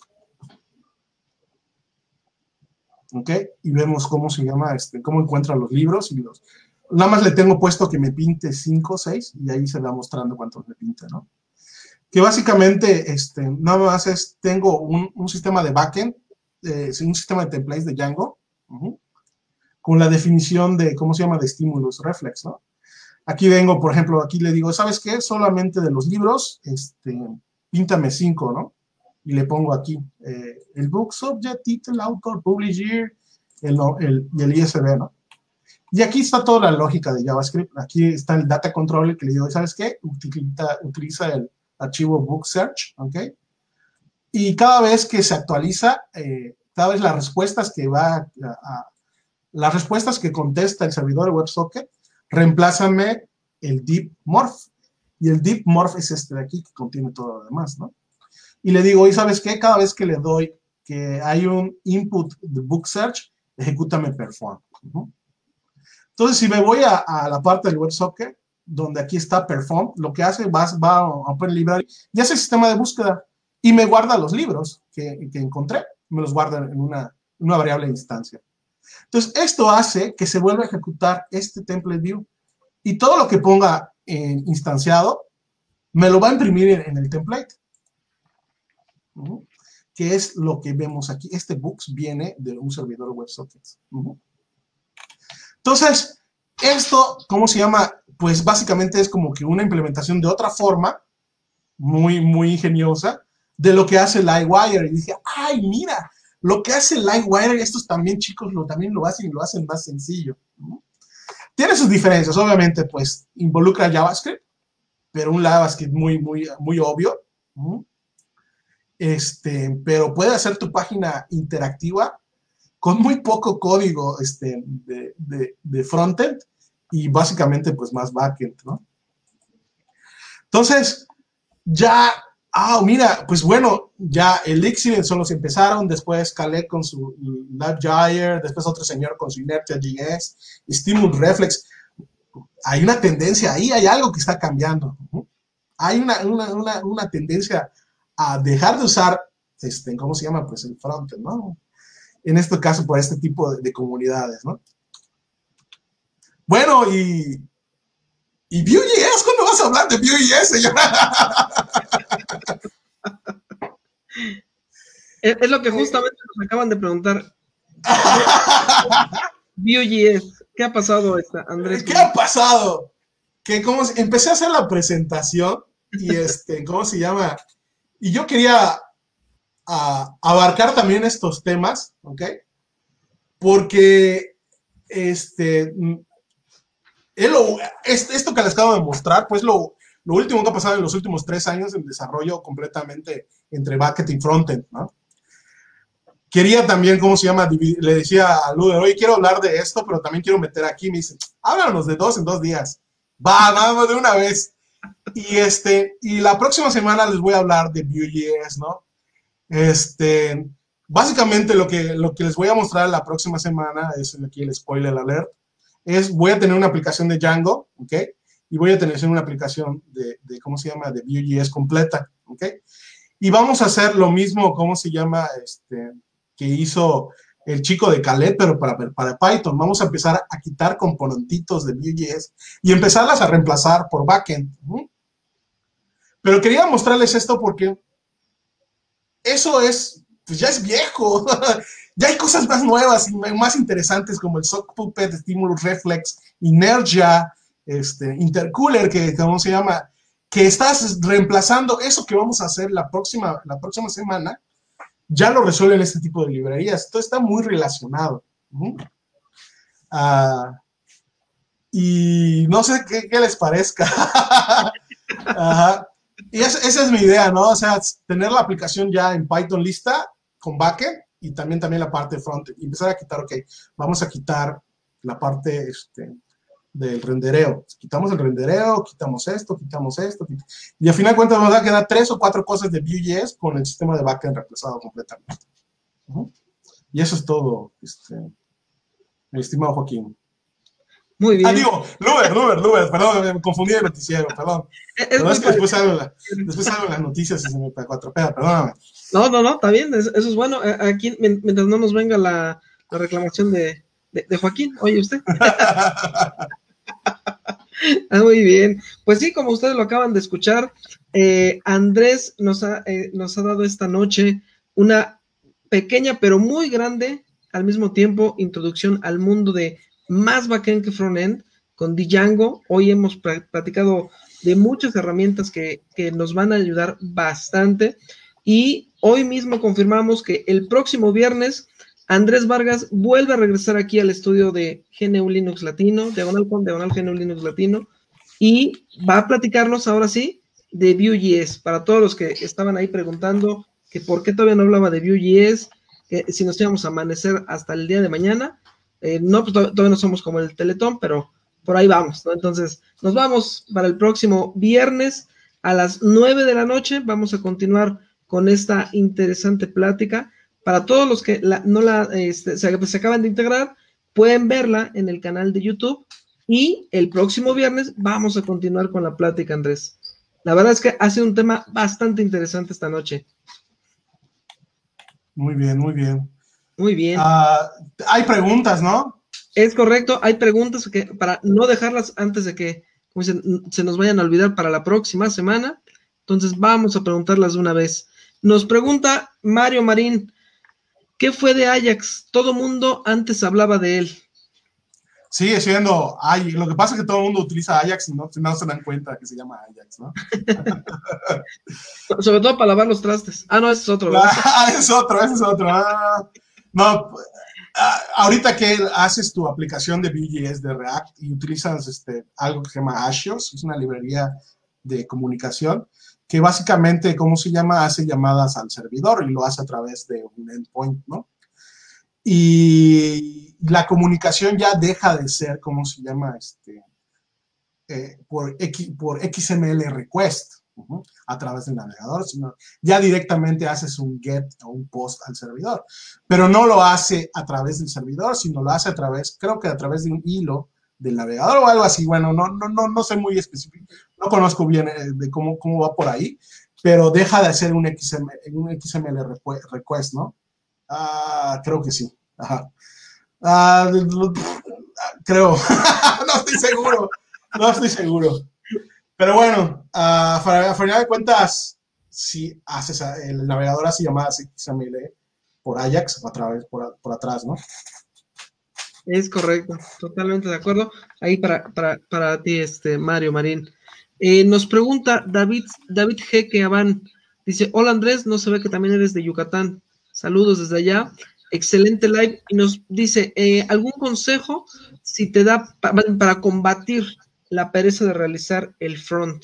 ¿Ok? Y vemos cómo se llama, este, cómo encuentra los libros y los... Nada más le tengo puesto que me pinte cinco o seis y ahí se va mostrando cuántos me pinte, ¿no? Que básicamente, este, nada más es, tengo un, un sistema de backend, eh, un sistema de templates de Django, uh-huh, con la definición de, ¿cómo se llama?, de Stimulus Reflex, ¿no? Aquí vengo, por ejemplo, aquí le digo, ¿sabes qué? Solamente de los libros, este, píntame cinco, ¿no? Y le pongo aquí eh, el book, subject, title, author, publish year, el, el, y el I S B, ¿no? Y aquí está toda la lógica de JavaScript. Aquí está el data controller que le digo, ¿sabes qué? Utiliza, utiliza el archivo book search, ¿ok? Y cada vez que se actualiza, eh, cada vez las respuestas que va a, a, las respuestas que contesta el servidor de WebSocket, reemplázame el deep morph. Y el deep morph es este de aquí que contiene todo lo demás, ¿no? Y le digo, ¿y sabes qué? Cada vez que le doy que hay un input de book search, ejecútame perform. Uh-huh. Entonces, si me voy a, a la parte del WebSocket, donde aquí está perform, lo que hace, va, va a Open Library y hace el sistema de búsqueda y me guarda los libros que, que encontré, me los guarda en una, una variable de instancia. Entonces, esto hace que se vuelva a ejecutar este template view y todo lo que ponga en instanciado me lo va a imprimir en, en el template. Uh-huh. Que es lo que vemos aquí. Este Books viene de un servidor WebSockets. Uh-huh. Entonces, esto, ¿cómo se llama? Pues básicamente es como que una implementación de otra forma, muy, muy ingeniosa, de lo que hace Livewire. Y dije, ay, mira, lo que hace Livewire, estos también chicos lo, también lo hacen y lo hacen más sencillo. Uh-huh. Tiene sus diferencias, obviamente, pues involucra JavaScript, pero un JavaScript muy, muy, muy obvio. Uh-huh. Este, pero puede hacer tu página interactiva con muy poco código este, de, de, de frontend y básicamente pues más backend, ¿no? Entonces, ya, ah, mira, pues bueno, ya Elixir solo se empezaron, después Khaled con su Livewire, después otro señor con su Inertia.js, Stimulus Reflex. Hay una tendencia ahí, hay algo que está cambiando. ¿No? Hay una, una, una, una tendencia a dejar de usar, este, ¿cómo se llama? Pues el frontend, ¿no? En este caso, por este tipo de, de comunidades, ¿no? Bueno, y, y Vue.js, ¿cuándo vas a hablar de Vue.js, señora? Es, es lo que justamente nos acaban de preguntar. Vue.js, ¿qué ha pasado, esta, Andrés? ¿Qué ha pasado? Que como empecé a hacer la presentación y este, ¿cómo se llama? Y yo quería a, abarcar también estos temas, ¿ok? Porque este, es lo, es, esto que les acabo de mostrar, pues lo, lo último que ha pasado en los últimos tres años en desarrollo completamente entre backend y frontend, ¿no? Quería también, ¿cómo se llama? Le decía a Luder, oye, quiero hablar de esto, pero también quiero meter aquí. Me dice, háblanos de dos en dos días. Va, vamos de una vez. Y, este, y la próxima semana les voy a hablar de Vue.js, ¿no? Este, básicamente lo que, lo que les voy a mostrar la próxima semana, es aquí el spoiler alert, es voy a tener una aplicación de Django, ¿ok? Y voy a tener una aplicación de, de ¿cómo se llama? De Vue.js completa, ¿ok? Y vamos a hacer lo mismo, ¿cómo se llama? Este, que hizo el chico de Khaled, pero para, para Python. Vamos a empezar a quitar componentitos de Vue.js y empezarlas a reemplazar por backend. ¿Mm? Pero quería mostrarles esto porque eso es, pues ya es viejo. Ya hay cosas más nuevas y más interesantes como el Sock Puppet, Stimulus Reflex, Inertia, este, Intercooler, que ¿cómo se llama? Que estás reemplazando eso que vamos a hacer la próxima, la próxima semana. Ya lo resuelven este tipo de librerías. Esto está muy relacionado. ¿Mm? Uh, y no sé qué, qué les parezca. uh, y es, esa es mi idea, ¿no? O sea, tener la aplicación ya en Python lista con backend y también, también la parte frontend. Y empezar a quitar, ok, vamos a quitar la parte este, del rendereo. Quitamos el rendereo, quitamos esto, quitamos esto. Quitamos... Y al final de cuentas nos va a quedar tres o cuatro cosas de Vue.js con el sistema de backend reemplazado completamente. Uh-huh. Y eso es todo, este, mi estimado Joaquín. Muy bien. Ah, digo, Luber, Luber, Luber, perdón, me confundí de noticiero, perdón. Es, pero es que después salgo, la, después salgo las noticias y se me cuatropea, perdóname. No, no, no, está bien, eso es bueno. Aquí, mientras no nos venga la, la reclamación de, de, de Joaquín, oye usted. Ah, muy bien, pues sí, como ustedes lo acaban de escuchar, eh, Andrés nos ha, eh, nos ha dado esta noche una pequeña pero muy grande al mismo tiempo introducción al mundo de más backend que frontend con Django. Hoy hemos platicado de muchas herramientas que, que nos van a ayudar bastante y hoy mismo confirmamos que el próximo viernes Andrés Vargas vuelve a regresar aquí al estudio de G N U Linux Latino, diagonal con diagonal G N U Linux Latino, y va a platicarnos ahora sí de Vue.js. Para todos los que estaban ahí preguntando que por qué todavía no hablaba de Vue.js, que si nos íbamos a amanecer hasta el día de mañana, eh, no, pues todavía no somos como el Teletón, pero por ahí vamos, ¿no? Entonces, nos vamos para el próximo viernes a las nueve de la noche, vamos a continuar con esta interesante plática. Para todos los que la, no la, este, se, se acaban de integrar, pueden verla en el canal de YouTube y el próximo viernes vamos a continuar con la plática, Andrés. La verdad es que ha sido un tema bastante interesante esta noche. Muy bien, muy bien. Muy bien. Uh, hay preguntas, ¿no? Es correcto, hay preguntas que para no dejarlas antes de que como dicen, se nos vayan a olvidar para la próxima semana, entonces vamos a preguntarlas de una vez. Nos pregunta Mario Marín, ¿qué fue de Ajax? Todo mundo antes hablaba de él. Sigue siendo, ay, lo que pasa es que todo el mundo utiliza Ajax y no, no se dan cuenta que se llama Ajax, ¿no? Sobre todo para lavar los trastes. Ah, no, ese es otro, ¿verdad? Ah, es otro, ese es otro. Ah, no, ah, ahorita que haces tu aplicación de Vue.js de React y utilizas este, algo que se llama Axios, es una librería de comunicación que básicamente, ¿cómo se llama? Hace llamadas al servidor y lo hace a través de un endpoint, ¿no? Y la comunicación ya deja de ser, ¿cómo se llama? Este, eh, por, X, por X M L request, uh-huh, a través del navegador, sino ya directamente haces un get o un post al servidor. Pero no lo hace a través del servidor, sino lo hace a través, creo que a través de un hilo del navegador o algo así. Bueno, no, no, no, no sé muy específico, no conozco bien eh, de cómo, cómo va por ahí, pero deja de hacer un X M L, un X M L request, ¿no? Ah, creo que sí. Ajá. Ah, creo. No estoy seguro. No estoy seguro. Pero bueno, uh, a final de cuentas, si haces el navegador así llamadas X M L por Ajax o a través, por, por atrás, ¿no? Es correcto, totalmente de acuerdo. Ahí para, para, para ti, este Mario Marín. Eh, nos pregunta David, David Jeque Abán. Dice, hola Andrés, no se ve que también eres de Yucatán. Saludos desde allá. Excelente live. Y nos dice, eh, ¿algún consejo si te da pa para combatir la pereza de realizar el front?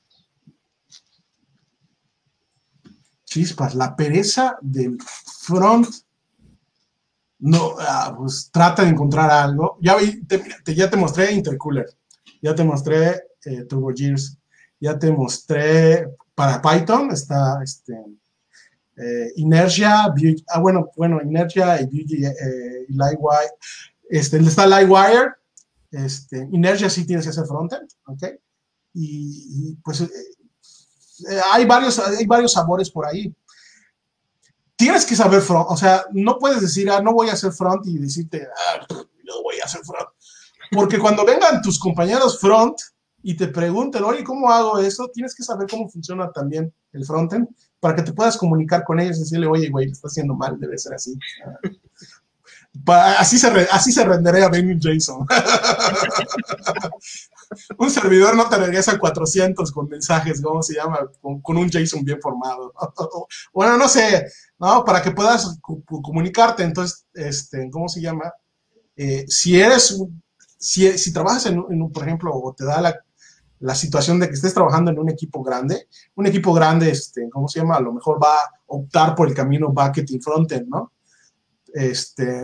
Chispas, la pereza del front. No, ah, pues trata de encontrar algo. Ya, te, te, ya te mostré Intercooler, ya te mostré eh, TurboGears, ya te mostré para Python, está este, eh, Inertia, Vue, ah, bueno, bueno, Inertia y Vue, eh, y Livewire, este, está Livewire, este, Inertia sí tienes que hacer frontend, ¿ok? Y, y pues eh, eh, hay, varios, hay varios sabores por ahí. Tienes que saber front, o sea, no puedes decir, ah, no voy a hacer front y decirte, ah, no voy a hacer front. Porque cuando vengan tus compañeros front y te pregunten, oye, ¿cómo hago eso? Tienes que saber cómo funciona también el frontend para que te puedas comunicar con ellos y decirle, oye, güey, lo estás haciendo mal, debe ser así. Así se, re, así se renderea Benny JSON. Un servidor no te regresa cuatrocientos con mensajes, ¿cómo se llama? Con, con un JSON bien formado. Bueno, no sé, ¿no? Para que puedas comunicarte. Entonces, este, ¿cómo se llama? Eh, si eres, si, si trabajas en, en un, por ejemplo, o te da la, la situación de que estés trabajando en un equipo grande, un equipo grande, este, ¿cómo se llama? A lo mejor va a optar por el camino backend y frontend, ¿no? Este,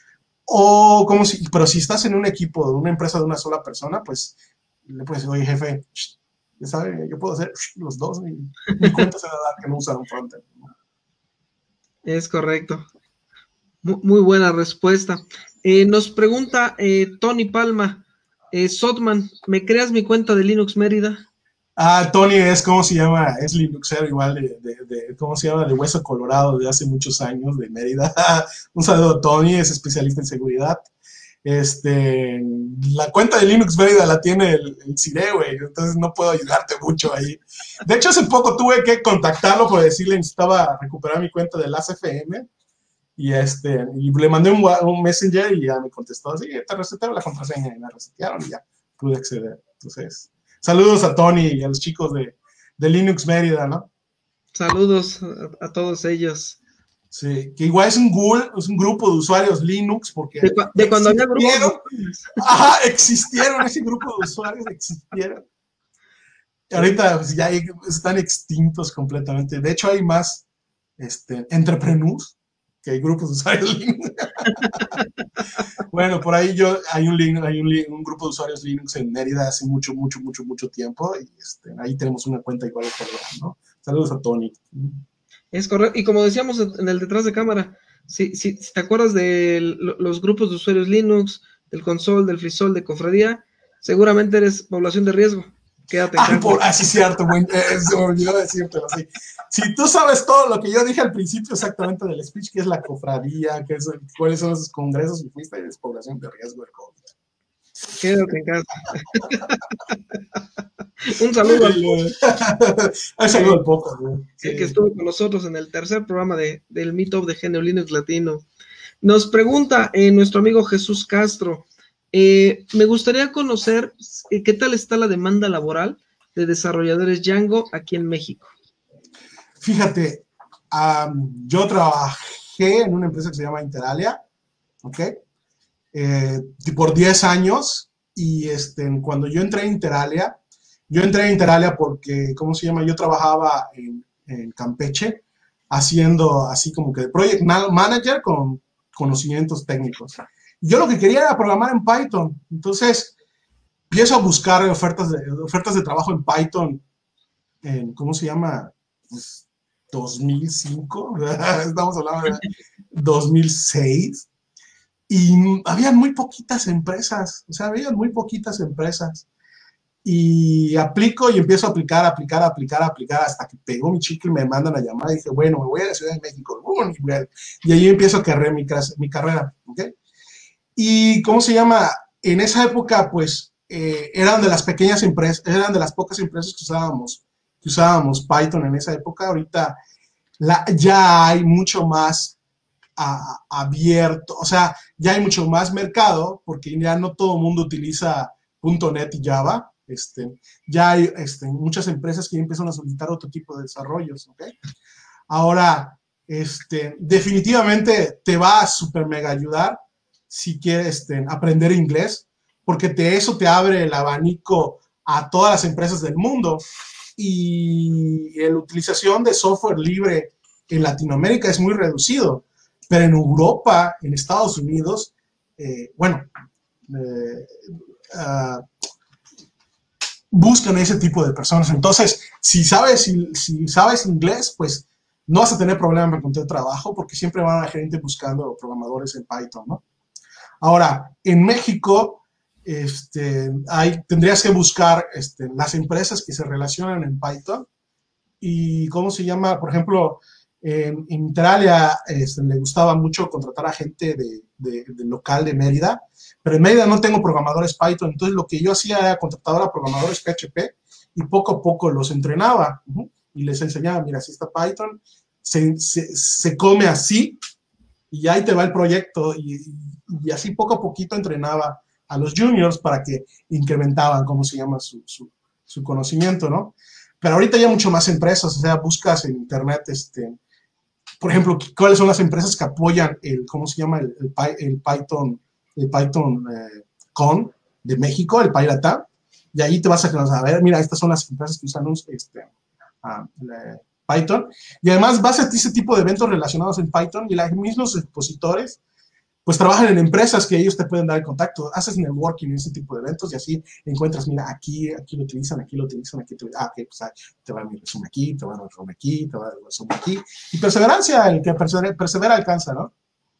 o como si, pero si estás en un equipo de una empresa de una sola persona, pues le puedes decir, oye, jefe, ya sabe, yo puedo hacer los dos, y mi cuenta se va a dar que no usan un frontend, ¿no? Es correcto. Muy, muy buena respuesta. Eh, nos pregunta eh, Tony Palma, eh, Sotman, ¿me creas mi cuenta de Linux Mérida? Ah, Tony es, ¿cómo se llama? Es Linuxero igual de, de, de, ¿cómo se llama? De Hueso Colorado de hace muchos años, de Mérida. Un saludo a Tony, es especialista en seguridad. Este, la cuenta de Linux Mérida la tiene el, el Cire, güey, entonces no puedo ayudarte mucho ahí. De hecho, hace poco tuve que contactarlo por decirle que necesitaba recuperar mi cuenta del A C F M y, este, y le mandé un, un messenger y ya me contestó, sí, te resetearon la contraseña y me resetearon y ya pude acceder. Entonces, saludos a Tony y a los chicos de, de Linux Mérida, ¿no? Saludos a, a todos ellos. Sí, que igual es un, Google, es un grupo de usuarios Linux, porque de, de cuando había grupos. Ajá, existieron, ese grupo de usuarios existieron. Y ahorita pues, ya hay, están extintos completamente. De hecho, hay más este, entrepreneurs que hay grupos de usuarios Linux. Bueno, por ahí yo, hay, un, hay un, un grupo de usuarios Linux en Mérida hace mucho, mucho, mucho, mucho tiempo. Y este, ahí tenemos una cuenta igual de correo, ¿no? Saludos a Tony. Es correcto, y como decíamos en el detrás de cámara, si, si, si te acuerdas de los grupos de usuarios Linux, del console, del FreeSol, de Cofradía, seguramente eres población de riesgo. Quédate en ah, casa. Por, así es cierto, güey, eh, se me olvidó decírtelo así. Si tú sabes todo lo que yo dije al principio exactamente del speech, que es la cofradía, que es, cuáles son esos congresos y fuiste, es población de riesgo del COVID. Quédate en casa. Un saludo al Un saludo al Popo, güey. Sí. Que estuvo con nosotros en el tercer programa de, del Meetup de G N U Linux Latino. Nos pregunta eh, nuestro amigo Jesús Castro, eh, me gustaría conocer eh, qué tal está la demanda laboral de desarrolladores Django aquí en México. Fíjate, um, yo trabajé en una empresa que se llama Interalia, ¿ok? Eh, por diez años, y este, cuando yo entré a Interalia, yo entré a Interalia porque, ¿cómo se llama? Yo trabajaba en, en Campeche, haciendo así como que de project manager con conocimientos técnicos. Yo lo que quería era programar en Python. Entonces, empiezo a buscar ofertas de, ofertas de trabajo en Python en, ¿cómo se llama? Pues, dos mil cinco, estamos hablando de dos mil seis, y había muy poquitas empresas, o sea, había muy poquitas empresas. Y aplico y empiezo a aplicar, aplicar, aplicar, aplicar, hasta que pegó mi chicle y me mandan a llamar y dije, bueno, me voy a la Ciudad de México. Y ahí empiezo a cargar mi, mi carrera, ¿ok? Y, ¿cómo se llama? En esa época, pues, eh, eran de las pequeñas empresas, eran de las pocas empresas que usábamos, que usábamos Python en esa época. Ahorita la, ya hay mucho más a, abierto, o sea, ya hay mucho más mercado, porque ya no todo el mundo utiliza punto net y Java. Este, ya hay este, muchas empresas que ya empiezan a solicitar otro tipo de desarrollos, ¿ok? Ahora, este, definitivamente te va a super mega ayudar si quieres este, aprender inglés, porque te, eso te abre el abanico a todas las empresas del mundo, y la utilización de software libre en Latinoamérica es muy reducido, pero en Europa, en Estados Unidos, eh, bueno, eh, uh, buscan ese tipo de personas. Entonces, si sabes, si, si sabes inglés, pues no vas a tener problema en encontrar trabajo, porque siempre van a haber gente buscando programadores en Python, ¿no? Ahora, en México, este, hay, tendrías que buscar este, las empresas que se relacionan en Python, y ¿cómo se llama? Por ejemplo, en Interalia este, le gustaba mucho contratar a gente de, de, de local de Mérida, pero en Mérida no tengo programadores Python. Entonces lo que yo hacía era contratar a programadores P H P y poco a poco los entrenaba, uh-huh, y les enseñaba, mira, así está Python, se, se, se come así, y ahí te va el proyecto, y, y así poco a poquito entrenaba a los juniors para que incrementaban, ¿cómo se llama?, su, su, su conocimiento, ¿no? Pero ahorita ya mucho más empresas, o sea, buscas en internet, este, por ejemplo, cuáles son las empresas que apoyan el, ¿cómo se llama?, el, el, el Python, el Python eh, Con de México, el PyLatam, y ahí te vas a saber, mira, estas son las empresas que usan este, uh, la, Python, y además vas a ese tipo de eventos relacionados en Python, y los mismos expositores pues trabajan en empresas que ellos te pueden dar el contacto, haces networking en ese tipo de eventos, y así encuentras, mira, aquí, aquí lo utilizan, aquí lo utilizan, aquí, te, ah, ok, pues ah, te va mi resumen aquí, te va el resumen aquí, te va el resumen aquí, y perseverancia, el que persevera, persevera alcanza, ¿no?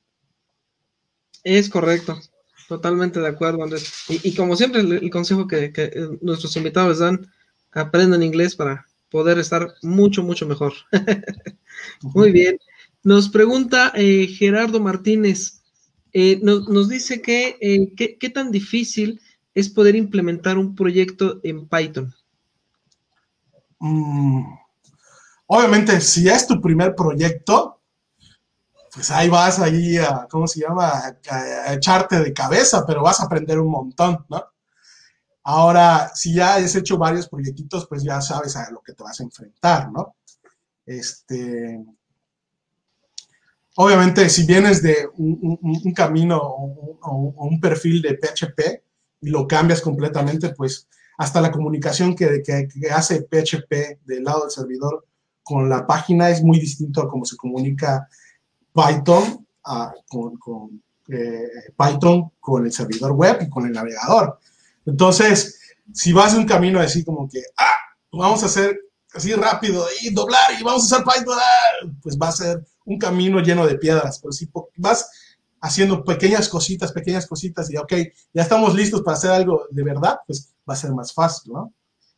Es correcto, totalmente de acuerdo, Andrés, y, y como siempre, el, el consejo que, que nuestros invitados les dan, aprendan inglés para poder estar mucho, mucho mejor. Muy bien, nos pregunta eh, Gerardo Martínez, Eh, nos, nos dice que eh, ¿qué, qué tan difícil es poder implementar un proyecto en Python. Mm, obviamente, si es tu primer proyecto, pues ahí vas ahí a, ¿cómo se llama?, a, a, a echarte de cabeza, pero vas a aprender un montón, ¿no? Ahora, si ya has hecho varios proyectitos, pues ya sabes a lo que te vas a enfrentar, ¿no? Este... Obviamente, si vienes de un, un, un camino o un, un perfil de P H P y lo cambias completamente, pues hasta la comunicación que, que, que hace P H P del lado del servidor con la página es muy distinto a cómo se comunica Python, a, con, con eh, Python con el servidor web y con el navegador. Entonces, si vas de un camino así como que, ah, vamos a hacer así rápido y doblar y vamos a usar Python, ah, pues va a ser un camino lleno de piedras, pero si vas haciendo pequeñas cositas, pequeñas cositas y ok, ya estamos listos para hacer algo de verdad, pues va a ser más fácil, ¿no?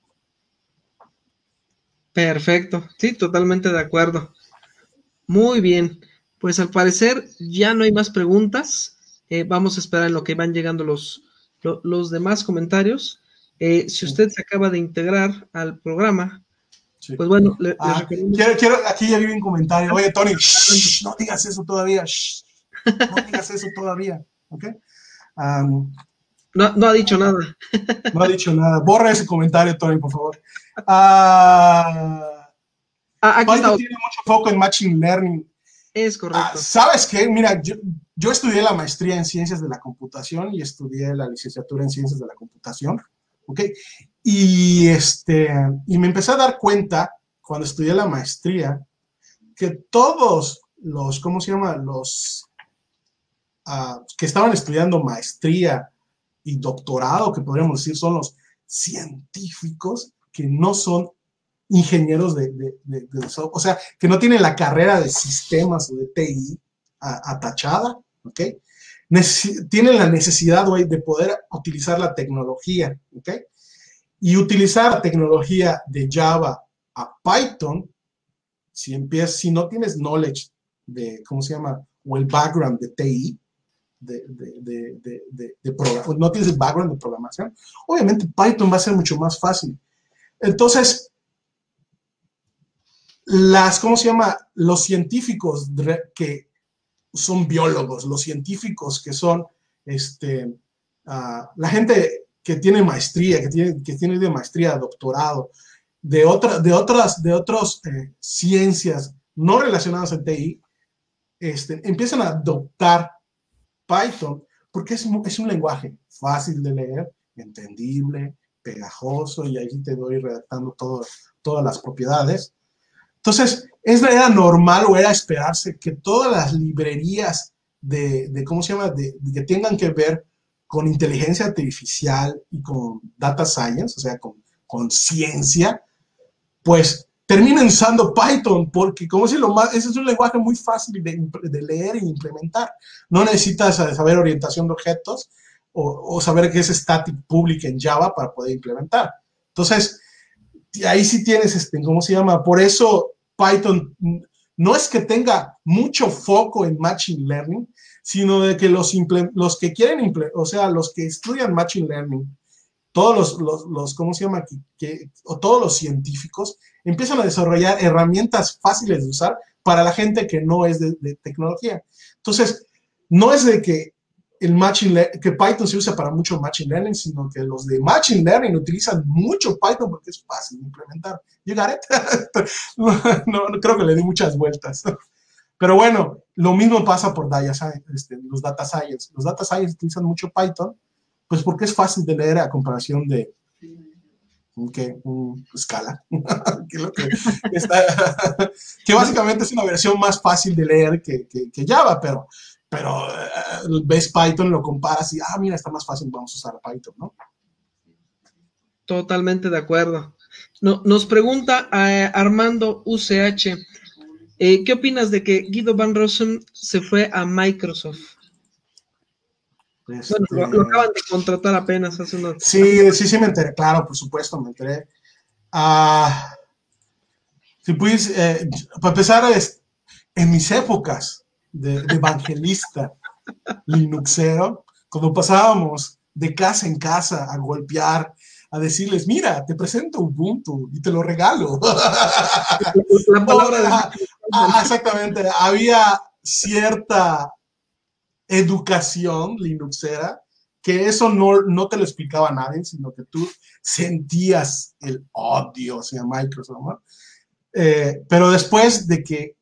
Perfecto, sí, totalmente de acuerdo. Muy bien, pues al parecer ya no hay más preguntas, eh, vamos a esperar en lo que van llegando los, lo, los demás comentarios. Eh, si usted se acaba de integrar al programa, sí. Pues bueno, le, ah, les recomiendo. Quiero, quiero, aquí ya vi un comentario. Oye, Tony, shh, no digas eso todavía. Shh, no digas eso todavía. ¿Ok? Um, no, no ha dicho nada. No ha dicho nada. Borra ese comentario, Tony, por favor. Uh, ah, aquí está. Tiene mucho foco en Machine Learning. Es correcto. Ah, ¿Sabes qué? Mira, yo, yo estudié la maestría en Ciencias de la Computación y estudié la licenciatura en Ciencias de la Computación, ¿ok? Y, este, y me empecé a dar cuenta, cuando estudié la maestría, que todos los, ¿cómo se llama? Los uh, que estaban estudiando maestría y doctorado, que podríamos decir son los científicos, que no son ingenieros de, de, de, de o sea, que no tienen la carrera de sistemas o de T I atachada, ¿ok? Necesi tienen la necesidad, güey, de poder utilizar la tecnología, ¿ok? Y utilizar la tecnología de Java a Python, si empiezas, si no tienes knowledge de, ¿cómo se llama? O el background de T I, de, de, de, de, de, de programación, no tienes el background de programación, obviamente Python va a ser mucho más fácil. Entonces, las, ¿cómo se llama? Los científicos que son biólogos, los científicos que son, este, uh, la gente que tiene maestría, que tiene, que tiene de maestría, doctorado, de, otra, de otras, de otras eh, ciencias no relacionadas al T I, este, empiezan a adoptar Python porque es, es un lenguaje fácil de leer, entendible, pegajoso, y ahí te doy redactando todo, todas las propiedades. Entonces, ¿es, ¿era normal o era esperarse que todas las librerías de, de ¿cómo se llama?, de, de que tengan que ver con inteligencia artificial y con data science, o sea, con, con ciencia, pues terminen usando Python? Porque, como si lo más, ese es un lenguaje muy fácil de, de leer e implementar. No necesitas saber orientación de objetos o, o saber qué es static public en Java para poder implementar. Entonces, ahí sí tienes, este, ¿cómo se llama? Por eso Python no es que tenga mucho foco en Machine Learning, sino de que los, los que quieren, o sea, los que estudian Machine Learning, todos los, los, los ¿cómo se llama? Que, que, o todos los científicos empiezan a desarrollar herramientas fáciles de usar para la gente que no es de, de tecnología. Entonces, no es de que el machine que Python se usa para mucho Machine Learning, sino que los de Machine Learning utilizan mucho Python porque es fácil de implementar. You got it? no, no, no creo que le di muchas vueltas. Pero bueno, lo mismo pasa por data science, este, los data science. Los data science utilizan mucho Python, pues porque es fácil de leer a comparación de que um, Scala, que, lo que, está, que básicamente es una versión más fácil de leer que, que, que Java, pero, pero uh, ves Python, lo comparas y, ah, mira, está más fácil, vamos a usar Python, ¿no? Totalmente de acuerdo. No, nos pregunta eh, Armando U C H, eh, ¿qué opinas de que Guido Van Rossum se fue a Microsoft? Este... Bueno, lo, lo acaban de contratar apenas hace unos... Sí, sí, sí me enteré, claro, por supuesto, me enteré. Uh, si puedes, eh, para empezar, es, en mis épocas de, de evangelista linuxero, cuando pasábamos de casa en casa a golpear, a decirles, mira, te presento Ubuntu y te lo regalo. La palabra de... ah, exactamente, había cierta educación linuxera, que eso no, no te lo explicaba nadie, sino que tú sentías el odio hacia Microsoft, ¿no? Eh, pero después de que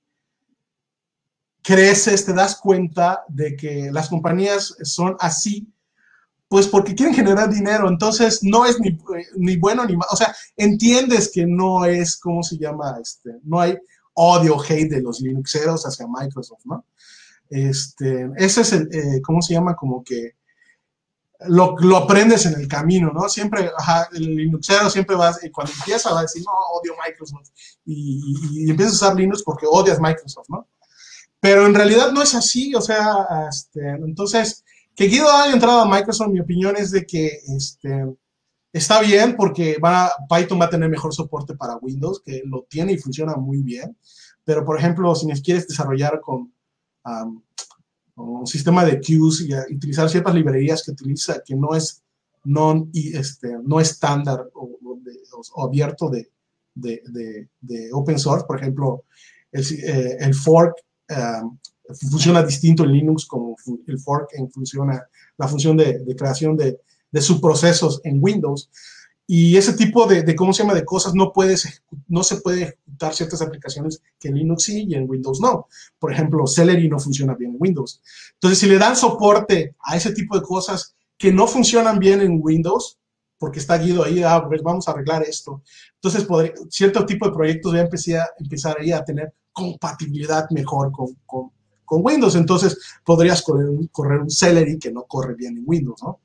creces, te das cuenta de que las compañías son así, pues porque quieren generar dinero, entonces no es ni, ni bueno ni malo, o sea, entiendes que no es, ¿cómo se llama? Este, no hay odio, hate de los linuxeros hacia Microsoft, ¿no? Este, ese es el, eh, ¿cómo se llama? Como que lo, lo aprendes en el camino, ¿no? Siempre, ajá, el linuxero siempre va, cuando empieza va a decir, no, odio Microsoft, y, y, y empiezas a usar Linux porque odias Microsoft, ¿no? Pero en realidad no es así, o sea, este, entonces, que Guido haya entrado a Microsoft, mi opinión es de que, este, está bien porque va, Python va a tener mejor soporte para Windows, que lo tiene y funciona muy bien, pero, por ejemplo, si quieres desarrollar con Um, un sistema de queues y uh, utilizar ciertas librerías que utiliza, que no es no, y este, no estándar o, o, de, o abierto de, de, de, de open source. Por ejemplo, el, eh, el fork um, funciona distinto en Linux como el fork en funciona, la función de, de creación de, de subprocesos en Windows. Y ese tipo de, de, ¿cómo se llama?, de cosas no, puedes, no se puede ejecutar ciertas aplicaciones que en Linux sí y en Windows no. Por ejemplo, Celery no funciona bien en Windows. Entonces, si le dan soporte a ese tipo de cosas que no funcionan bien en Windows, porque está guiado ahí, ah, pues vamos a arreglar esto. Entonces, podría, cierto tipo de proyectos ya empecé a, empezaría a tener compatibilidad mejor con, con, con Windows. Entonces, podrías correr un, correr un Celery que no corre bien en Windows, ¿no?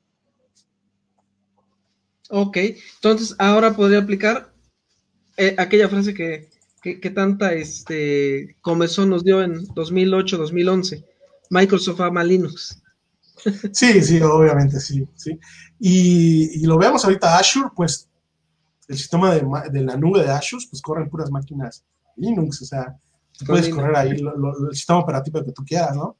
Ok, entonces ahora podría aplicar eh, aquella frase que, que, que tanta este, comezón nos dio en dos mil ocho, dos mil once. Microsoft ama Linux. Sí, sí, obviamente, sí, sí. Y, y lo vemos ahorita, Azure, pues el sistema de, de la nube de Azure, pues corren puras máquinas Linux, o sea, tú puedes Linux. correr ahí lo, lo, el sistema operativo que tú quieras, ¿no?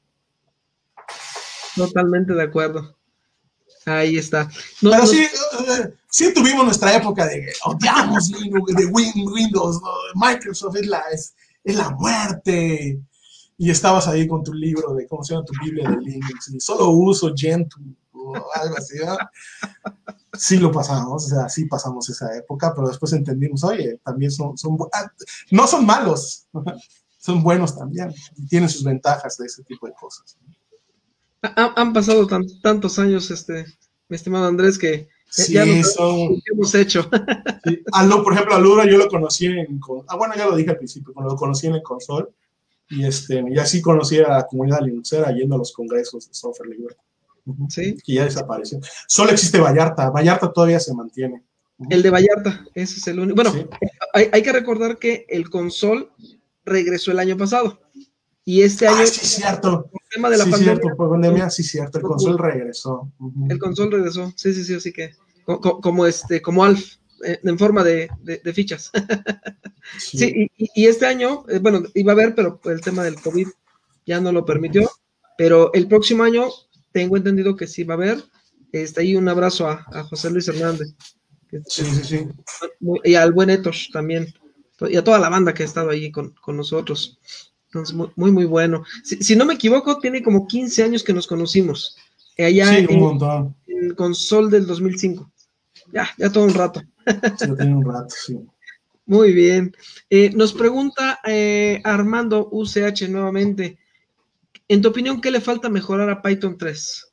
Totalmente de acuerdo. Ahí está. No, Pero no, sí, uh, sí tuvimos nuestra época de odiamos Linux, de Windows, ¿no? Microsoft es la, es, es la muerte. Y estabas ahí con tu libro de, ¿cómo se llama? Tu Biblia de Linux. Y solo uso Gentoo o algo así, ¿no? Sí lo pasamos, o sea, sí pasamos esa época, pero después entendimos, oye, también son, son no son malos, son buenos también. Y tienen sus ventajas de ese tipo de cosas. Ha, han pasado tan, tantos años, este, mi estimado Andrés, que sí, ya nos son, hemos hecho. Sí. Aldo, por ejemplo, a Lura yo lo conocí en... Ah, bueno, ya lo dije al principio, cuando lo conocí en el console, y, este, y así conocí a la comunidad linuxera yendo a los congresos de software libre. Uh-huh. Sí. Que ya desapareció. Solo existe Vallarta, Vallarta todavía se mantiene. Uh-huh. El de Vallarta, ese es el único. Bueno, sí. hay, hay que recordar que el console regresó el año pasado. Y este año... Ah, sí, cierto. El tema de la sí, pandemia, cierto, por pandemia, sí, cierto. El console regresó. Uh-huh. El console regresó, sí, sí, sí, así que como, como este, como Alf, eh, en forma de, de, de fichas. Sí, sí y, y este año, eh, bueno, iba a haber, pero el tema del COVID ya no lo permitió. Pero el próximo año tengo entendido que sí va a haber. Está ahí un abrazo a, a José Luis Hernández. Que, sí, sí, sí. Muy, y al buen Etosh también. Y a toda la banda que ha estado ahí con, con nosotros. Entonces, muy, muy, muy bueno. Si, si no me equivoco, tiene como quince años que nos conocimos. Allá sí, en, un montón. En console del dos mil cinco. Ya, ya todo un rato. Sí, tiene un rato, sí. Muy bien. Eh, nos pregunta eh, Armando U C H nuevamente. En tu opinión, ¿qué le falta mejorar a Python tres?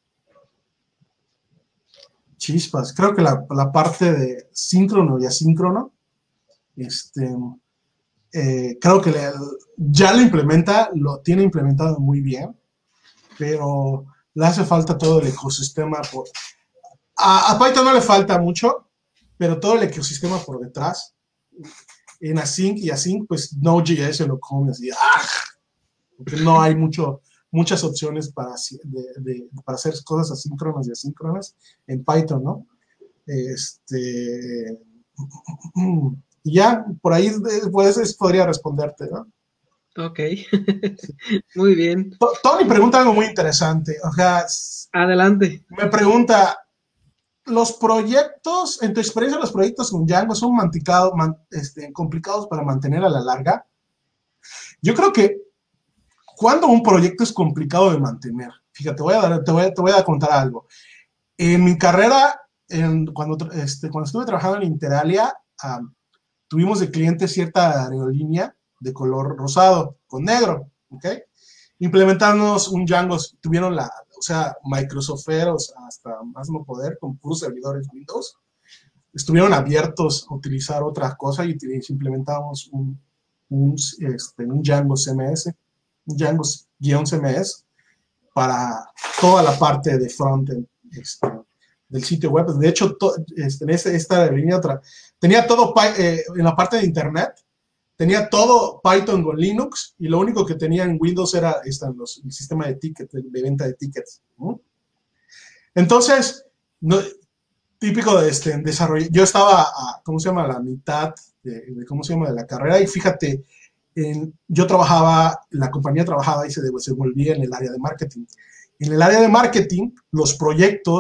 Chispas. Creo que la, la parte de síncrono y asíncrono, este... Eh, creo que le, ya lo implementa, lo tiene implementado muy bien, pero le hace falta todo el ecosistema. Por, a, a Python no le falta mucho, pero todo el ecosistema por detrás, en async y async, pues Node.js se lo come así, ¡ah! Porque no hay mucho, muchas opciones para, de, de, para hacer cosas asíncronas y asíncronas en Python, ¿no? Este... Y ya, por ahí pues, podría responderte, ¿no? Ok, muy bien. Tony pregunta algo muy interesante, o sea... Adelante. Me pregunta, ¿los proyectos, en tu experiencia los proyectos con Django son manticados, man, este, complicados para mantener a la larga? Yo creo que cuando un proyecto es complicado de mantener, fíjate, voy a dar, te, voy a, te voy a contar algo. En mi carrera, en, cuando, este, cuando estuve trabajando en Interalia, um, tuvimos de cliente cierta aerolínea de color rosado con negro, ¿ok? Implementamos un Django, tuvieron la, o sea, Microsofteros hasta más no poder, con puros servidores Windows. Estuvieron abiertos a utilizar otra cosa y implementamos un, un, este, un Django C M S, un Django-C M S para toda la parte de frontend este, del sitio web. De hecho, to, este, en esta, esta línea otra, tenía todo eh, en la parte de internet, tenía todo Python con Linux y lo único que tenía en Windows era esta, los, el sistema de tickets, de, de venta de tickets. ¿no? Entonces, no, típico de este desarrollo. Yo estaba, a, ¿cómo se llama? A la mitad de, de, ¿cómo se llama? De la carrera y fíjate, en, yo trabajaba, la compañía trabajaba y se desenvolvía en el área de marketing. En el área de marketing, los proyectos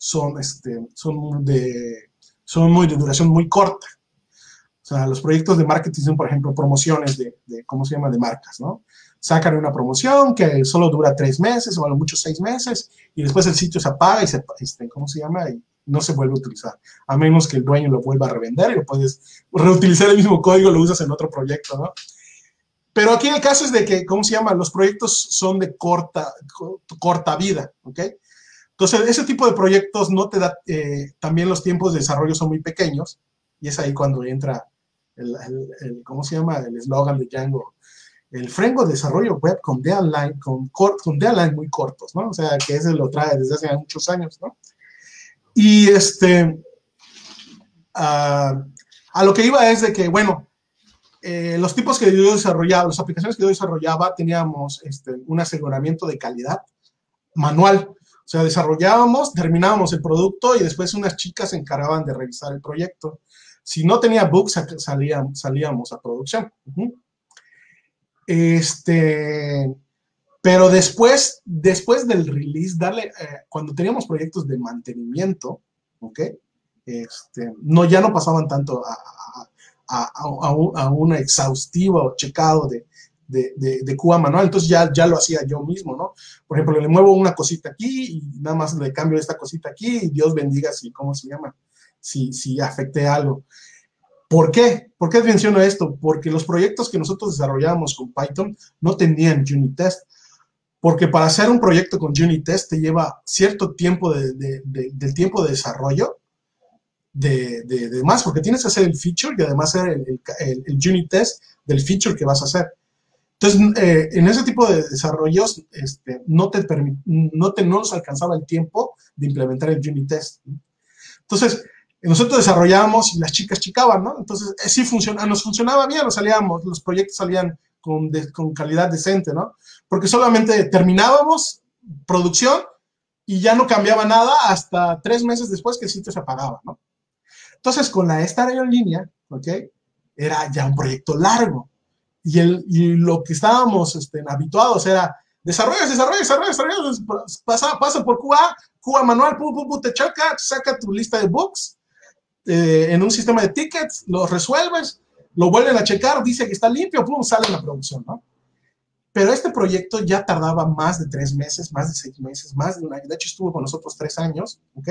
son, este, son, de, son muy de duración muy corta. O sea, los proyectos de marketing son, por ejemplo, promociones de, de, ¿cómo se llama?, de marcas, ¿no? Sacan una promoción que solo dura tres meses o a lo mucho seis meses y después el sitio se apaga y se, este, ¿cómo se llama?, y no se vuelve a utilizar, a menos que el dueño lo vuelva a revender y lo puedes reutilizar el mismo código, lo usas en otro proyecto, ¿no? Pero aquí el caso es de que, ¿cómo se llama?, los proyectos son de corta, corta vida, ¿ok? Entonces, ese tipo de proyectos no te da, eh, también los tiempos de desarrollo son muy pequeños y es ahí cuando entra el, el, el ¿cómo se llama?, el eslogan de Django, el framework de desarrollo web con deadline, con, con deadline muy cortos, ¿no? O sea, que ese lo trae desde hace muchos años, ¿no? Y este, uh, a lo que iba es de que, bueno, eh, los tipos que yo desarrollaba, las aplicaciones que yo desarrollaba, teníamos este, un aseguramiento de calidad manual. O sea, desarrollábamos, terminábamos el producto y después unas chicas se encargaban de revisar el proyecto. Si no tenía bugs, salíamos, salíamos a producción. Uh-huh. Este, pero después, después del release, darle, eh, cuando teníamos proyectos de mantenimiento, ¿ok? Este, no, ya no pasaban tanto a, a, a, a, un, a una exhaustiva o checado de, de, de, de Q A manual, entonces ya, ya lo hacía yo mismo, ¿no? Por ejemplo, le muevo una cosita aquí y nada más le cambio esta cosita aquí y Dios bendiga si, ¿cómo se llama? Si, si afecté algo. ¿Por qué? ¿Por qué menciono esto? Porque los proyectos que nosotros desarrollábamos con Python no tenían unit test, porque para hacer un proyecto con unit test te lleva cierto tiempo de, de, de, del tiempo de desarrollo de, de, de más, porque tienes que hacer el feature y además hacer el, el, el unit test del feature que vas a hacer. Entonces, eh, en ese tipo de desarrollos este, no, te no, te, no nos alcanzaba el tiempo de implementar el unit test. Entonces, nosotros desarrollábamos y las chicas chicaban, ¿no? Entonces, eh, sí funciona, nos funcionaba bien, nos salíamos, los proyectos salían con, de, con calidad decente, ¿no? Porque solamente terminábamos producción y ya no cambiaba nada hasta tres meses después que el sitio se apagaba, ¿no? Entonces, con la esta aerolínea, ¿ok? Era ya un proyecto largo. Y, el, y lo que estábamos este, habituados era desarrollo, desarrollo, desarrollo, desarrollo, pasa, pasa por Q A, Q A manual, pum, pum, pum, te checa, saca tu lista de bugs eh, en un sistema de tickets, los resuelves, lo vuelven a checar, dice que está limpio, pum, sale en la producción, ¿no? Pero este proyecto ya tardaba más de tres meses, más de seis meses, más de un año. De hecho, estuvo con nosotros tres años, ¿ok?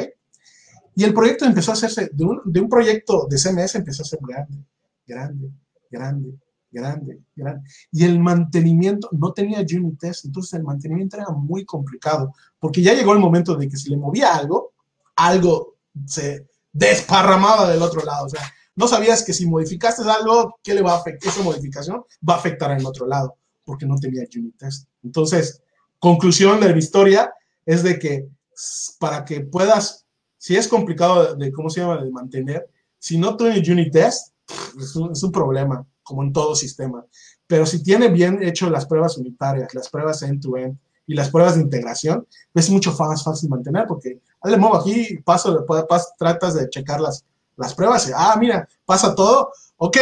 Y el proyecto empezó a hacerse, de un, de un proyecto de C M S empezó a ser grande, grande, grande, grande, grande. Y el mantenimiento no tenía unit test, entonces el mantenimiento era muy complicado, porque ya llegó el momento de que si le movía algo, algo se desparramaba del otro lado. O sea, no sabías que si modificaste algo, ¿qué le va a afectar? Esa modificación va a afectar al otro lado, porque no tenía unit test. Entonces, conclusión de la historia es de que para que puedas, si es complicado de, ¿cómo se llama?, de mantener, si no tiene unit test, es un, es un problema, como en todo sistema. Pero si tiene bien hecho las pruebas unitarias, las pruebas end-to-end y las pruebas de integración, es mucho más fácil mantener, porque le muevo aquí, paso, paso, tratas de checar las, las pruebas, y, ah, mira, pasa todo, ok.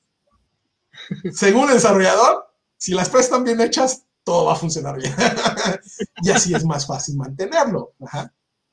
Según el desarrollador, si las pruebas están bien hechas, todo va a funcionar bien. Y así es más fácil mantenerlo. Ajá.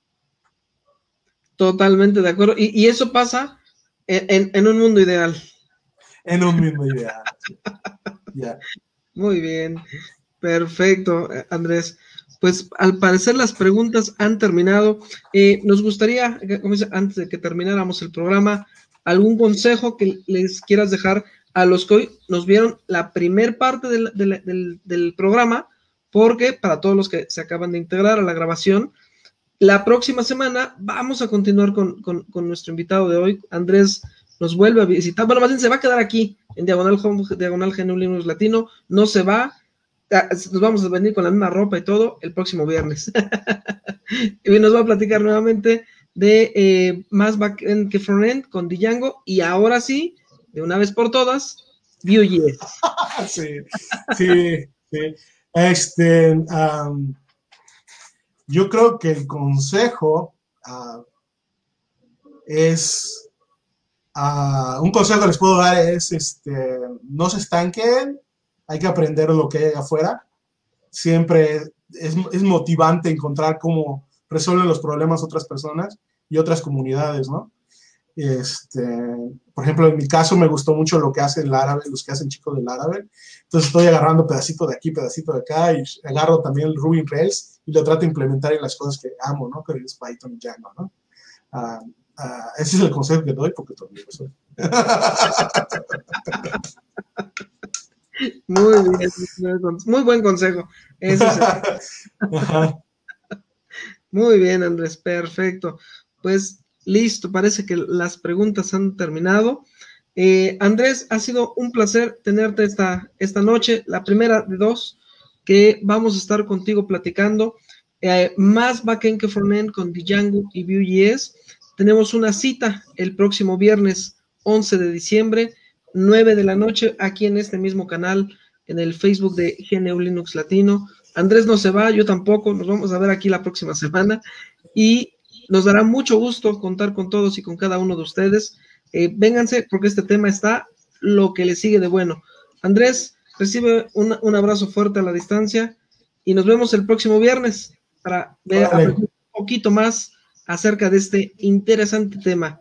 Totalmente de acuerdo. Y, y eso pasa en, en, en un mundo ideal. En un mundo ideal. Yeah. Muy bien. Perfecto, Andrés. Pues al parecer las preguntas han terminado. Eh, nos gustaría, antes de que termináramos el programa, algún consejo que les quieras dejar a los que hoy nos vieron la primer parte del, del, del, del programa, porque para todos los que se acaban de integrar a la grabación, la próxima semana vamos a continuar con, con, con nuestro invitado de hoy. Andrés nos vuelve a visitar, bueno, más bien se va a quedar aquí en Diagonal Home, Diagonal G N U Linux Latino, no se va, nos vamos a venir con la misma ropa y todo el próximo viernes. Y nos va a platicar nuevamente de eh, más backend que frontend con Django, y ahora sí, de una vez por todas, Vue.js. Sí, sí, sí. Este, um, yo creo que el consejo uh, es, uh, un consejo que les puedo dar es, este, no se estanquen, hay que aprender lo que hay afuera. Siempre es, es motivante encontrar cómo resuelven los problemas otras personas y otras comunidades, ¿no? Este, por ejemplo, en mi caso me gustó mucho lo que hace el Laravel, los que hacen chicos del Laravel. Entonces estoy agarrando pedacito de aquí, pedacito de acá, y agarro también el Ruby Rails y lo trato de implementar en las cosas que amo, ¿no? Que es Python y Django, ¿no? Uh, uh, ese es el consejo que doy porque todavía lo soy. Muy bien, muy buen consejo. Ese es el... Muy bien, Andrés, perfecto. Pues listo, parece que las preguntas han terminado. Eh, Andrés, ha sido un placer tenerte esta, esta noche, la primera de dos, que vamos a estar contigo platicando. Eh, más backend que frontend con Django y Vue.js. Tenemos una cita el próximo viernes once de diciembre, nueve de la noche, aquí en este mismo canal, en el Facebook de G N U Linux Latino. Andrés no se va, yo tampoco, nos vamos a ver aquí la próxima semana y nos dará mucho gusto contar con todos y con cada uno de ustedes. Eh, vénganse porque este tema está lo que le sigue de bueno. Andrés, recibe un, un abrazo fuerte a la distancia y nos vemos el próximo viernes para ver un poquito más acerca de este interesante tema.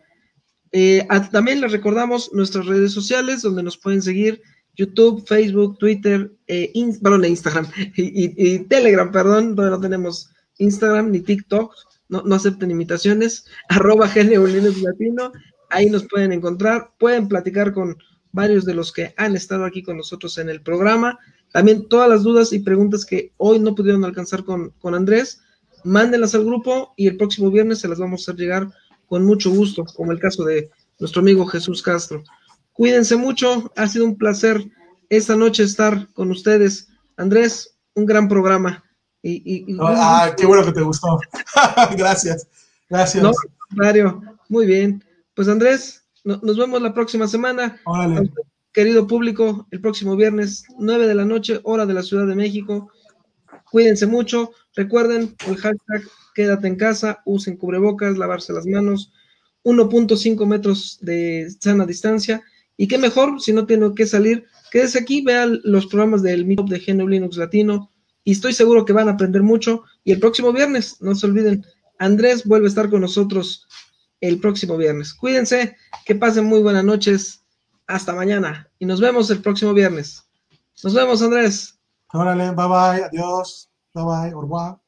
Eh, a, también les recordamos nuestras redes sociales donde nos pueden seguir: YouTube, Facebook, Twitter, eh, in, perdón, Instagram y, y, y Telegram, perdón, donde no tenemos Instagram ni TikTok, no, no acepten imitaciones, arroba G N U Linux Latino, ahí nos pueden encontrar, pueden platicar con varios de los que han estado aquí con nosotros en el programa, también todas las dudas y preguntas que hoy no pudieron alcanzar con, con Andrés, mándenlas al grupo y el próximo viernes se las vamos a hacer llegar con mucho gusto, como el caso de nuestro amigo Jesús Castro. Cuídense mucho, ha sido un placer esta noche estar con ustedes. Andrés, un gran programa. Y, y, y... Ah, qué bueno que te gustó. Gracias, gracias. No, Mario, muy bien. Pues Andrés, no, nos vemos la próxima semana. Órale. Querido público, el próximo viernes, nueve de la noche, hora de la Ciudad de México. Cuídense mucho. Recuerden el hashtag quédate en casa, usen cubrebocas, lavarse las manos, uno punto cinco metros de sana distancia. Y qué mejor, si no tiene que salir, quédese aquí, vean los programas del Meetup de G N U Linux Latino, y estoy seguro que van a aprender mucho. Y el próximo viernes, no se olviden, Andrés vuelve a estar con nosotros el próximo viernes. Cuídense, que pasen muy buenas noches, hasta mañana, y nos vemos el próximo viernes. Nos vemos, Andrés. Órale, bye bye, adiós, bye bye, au revoir.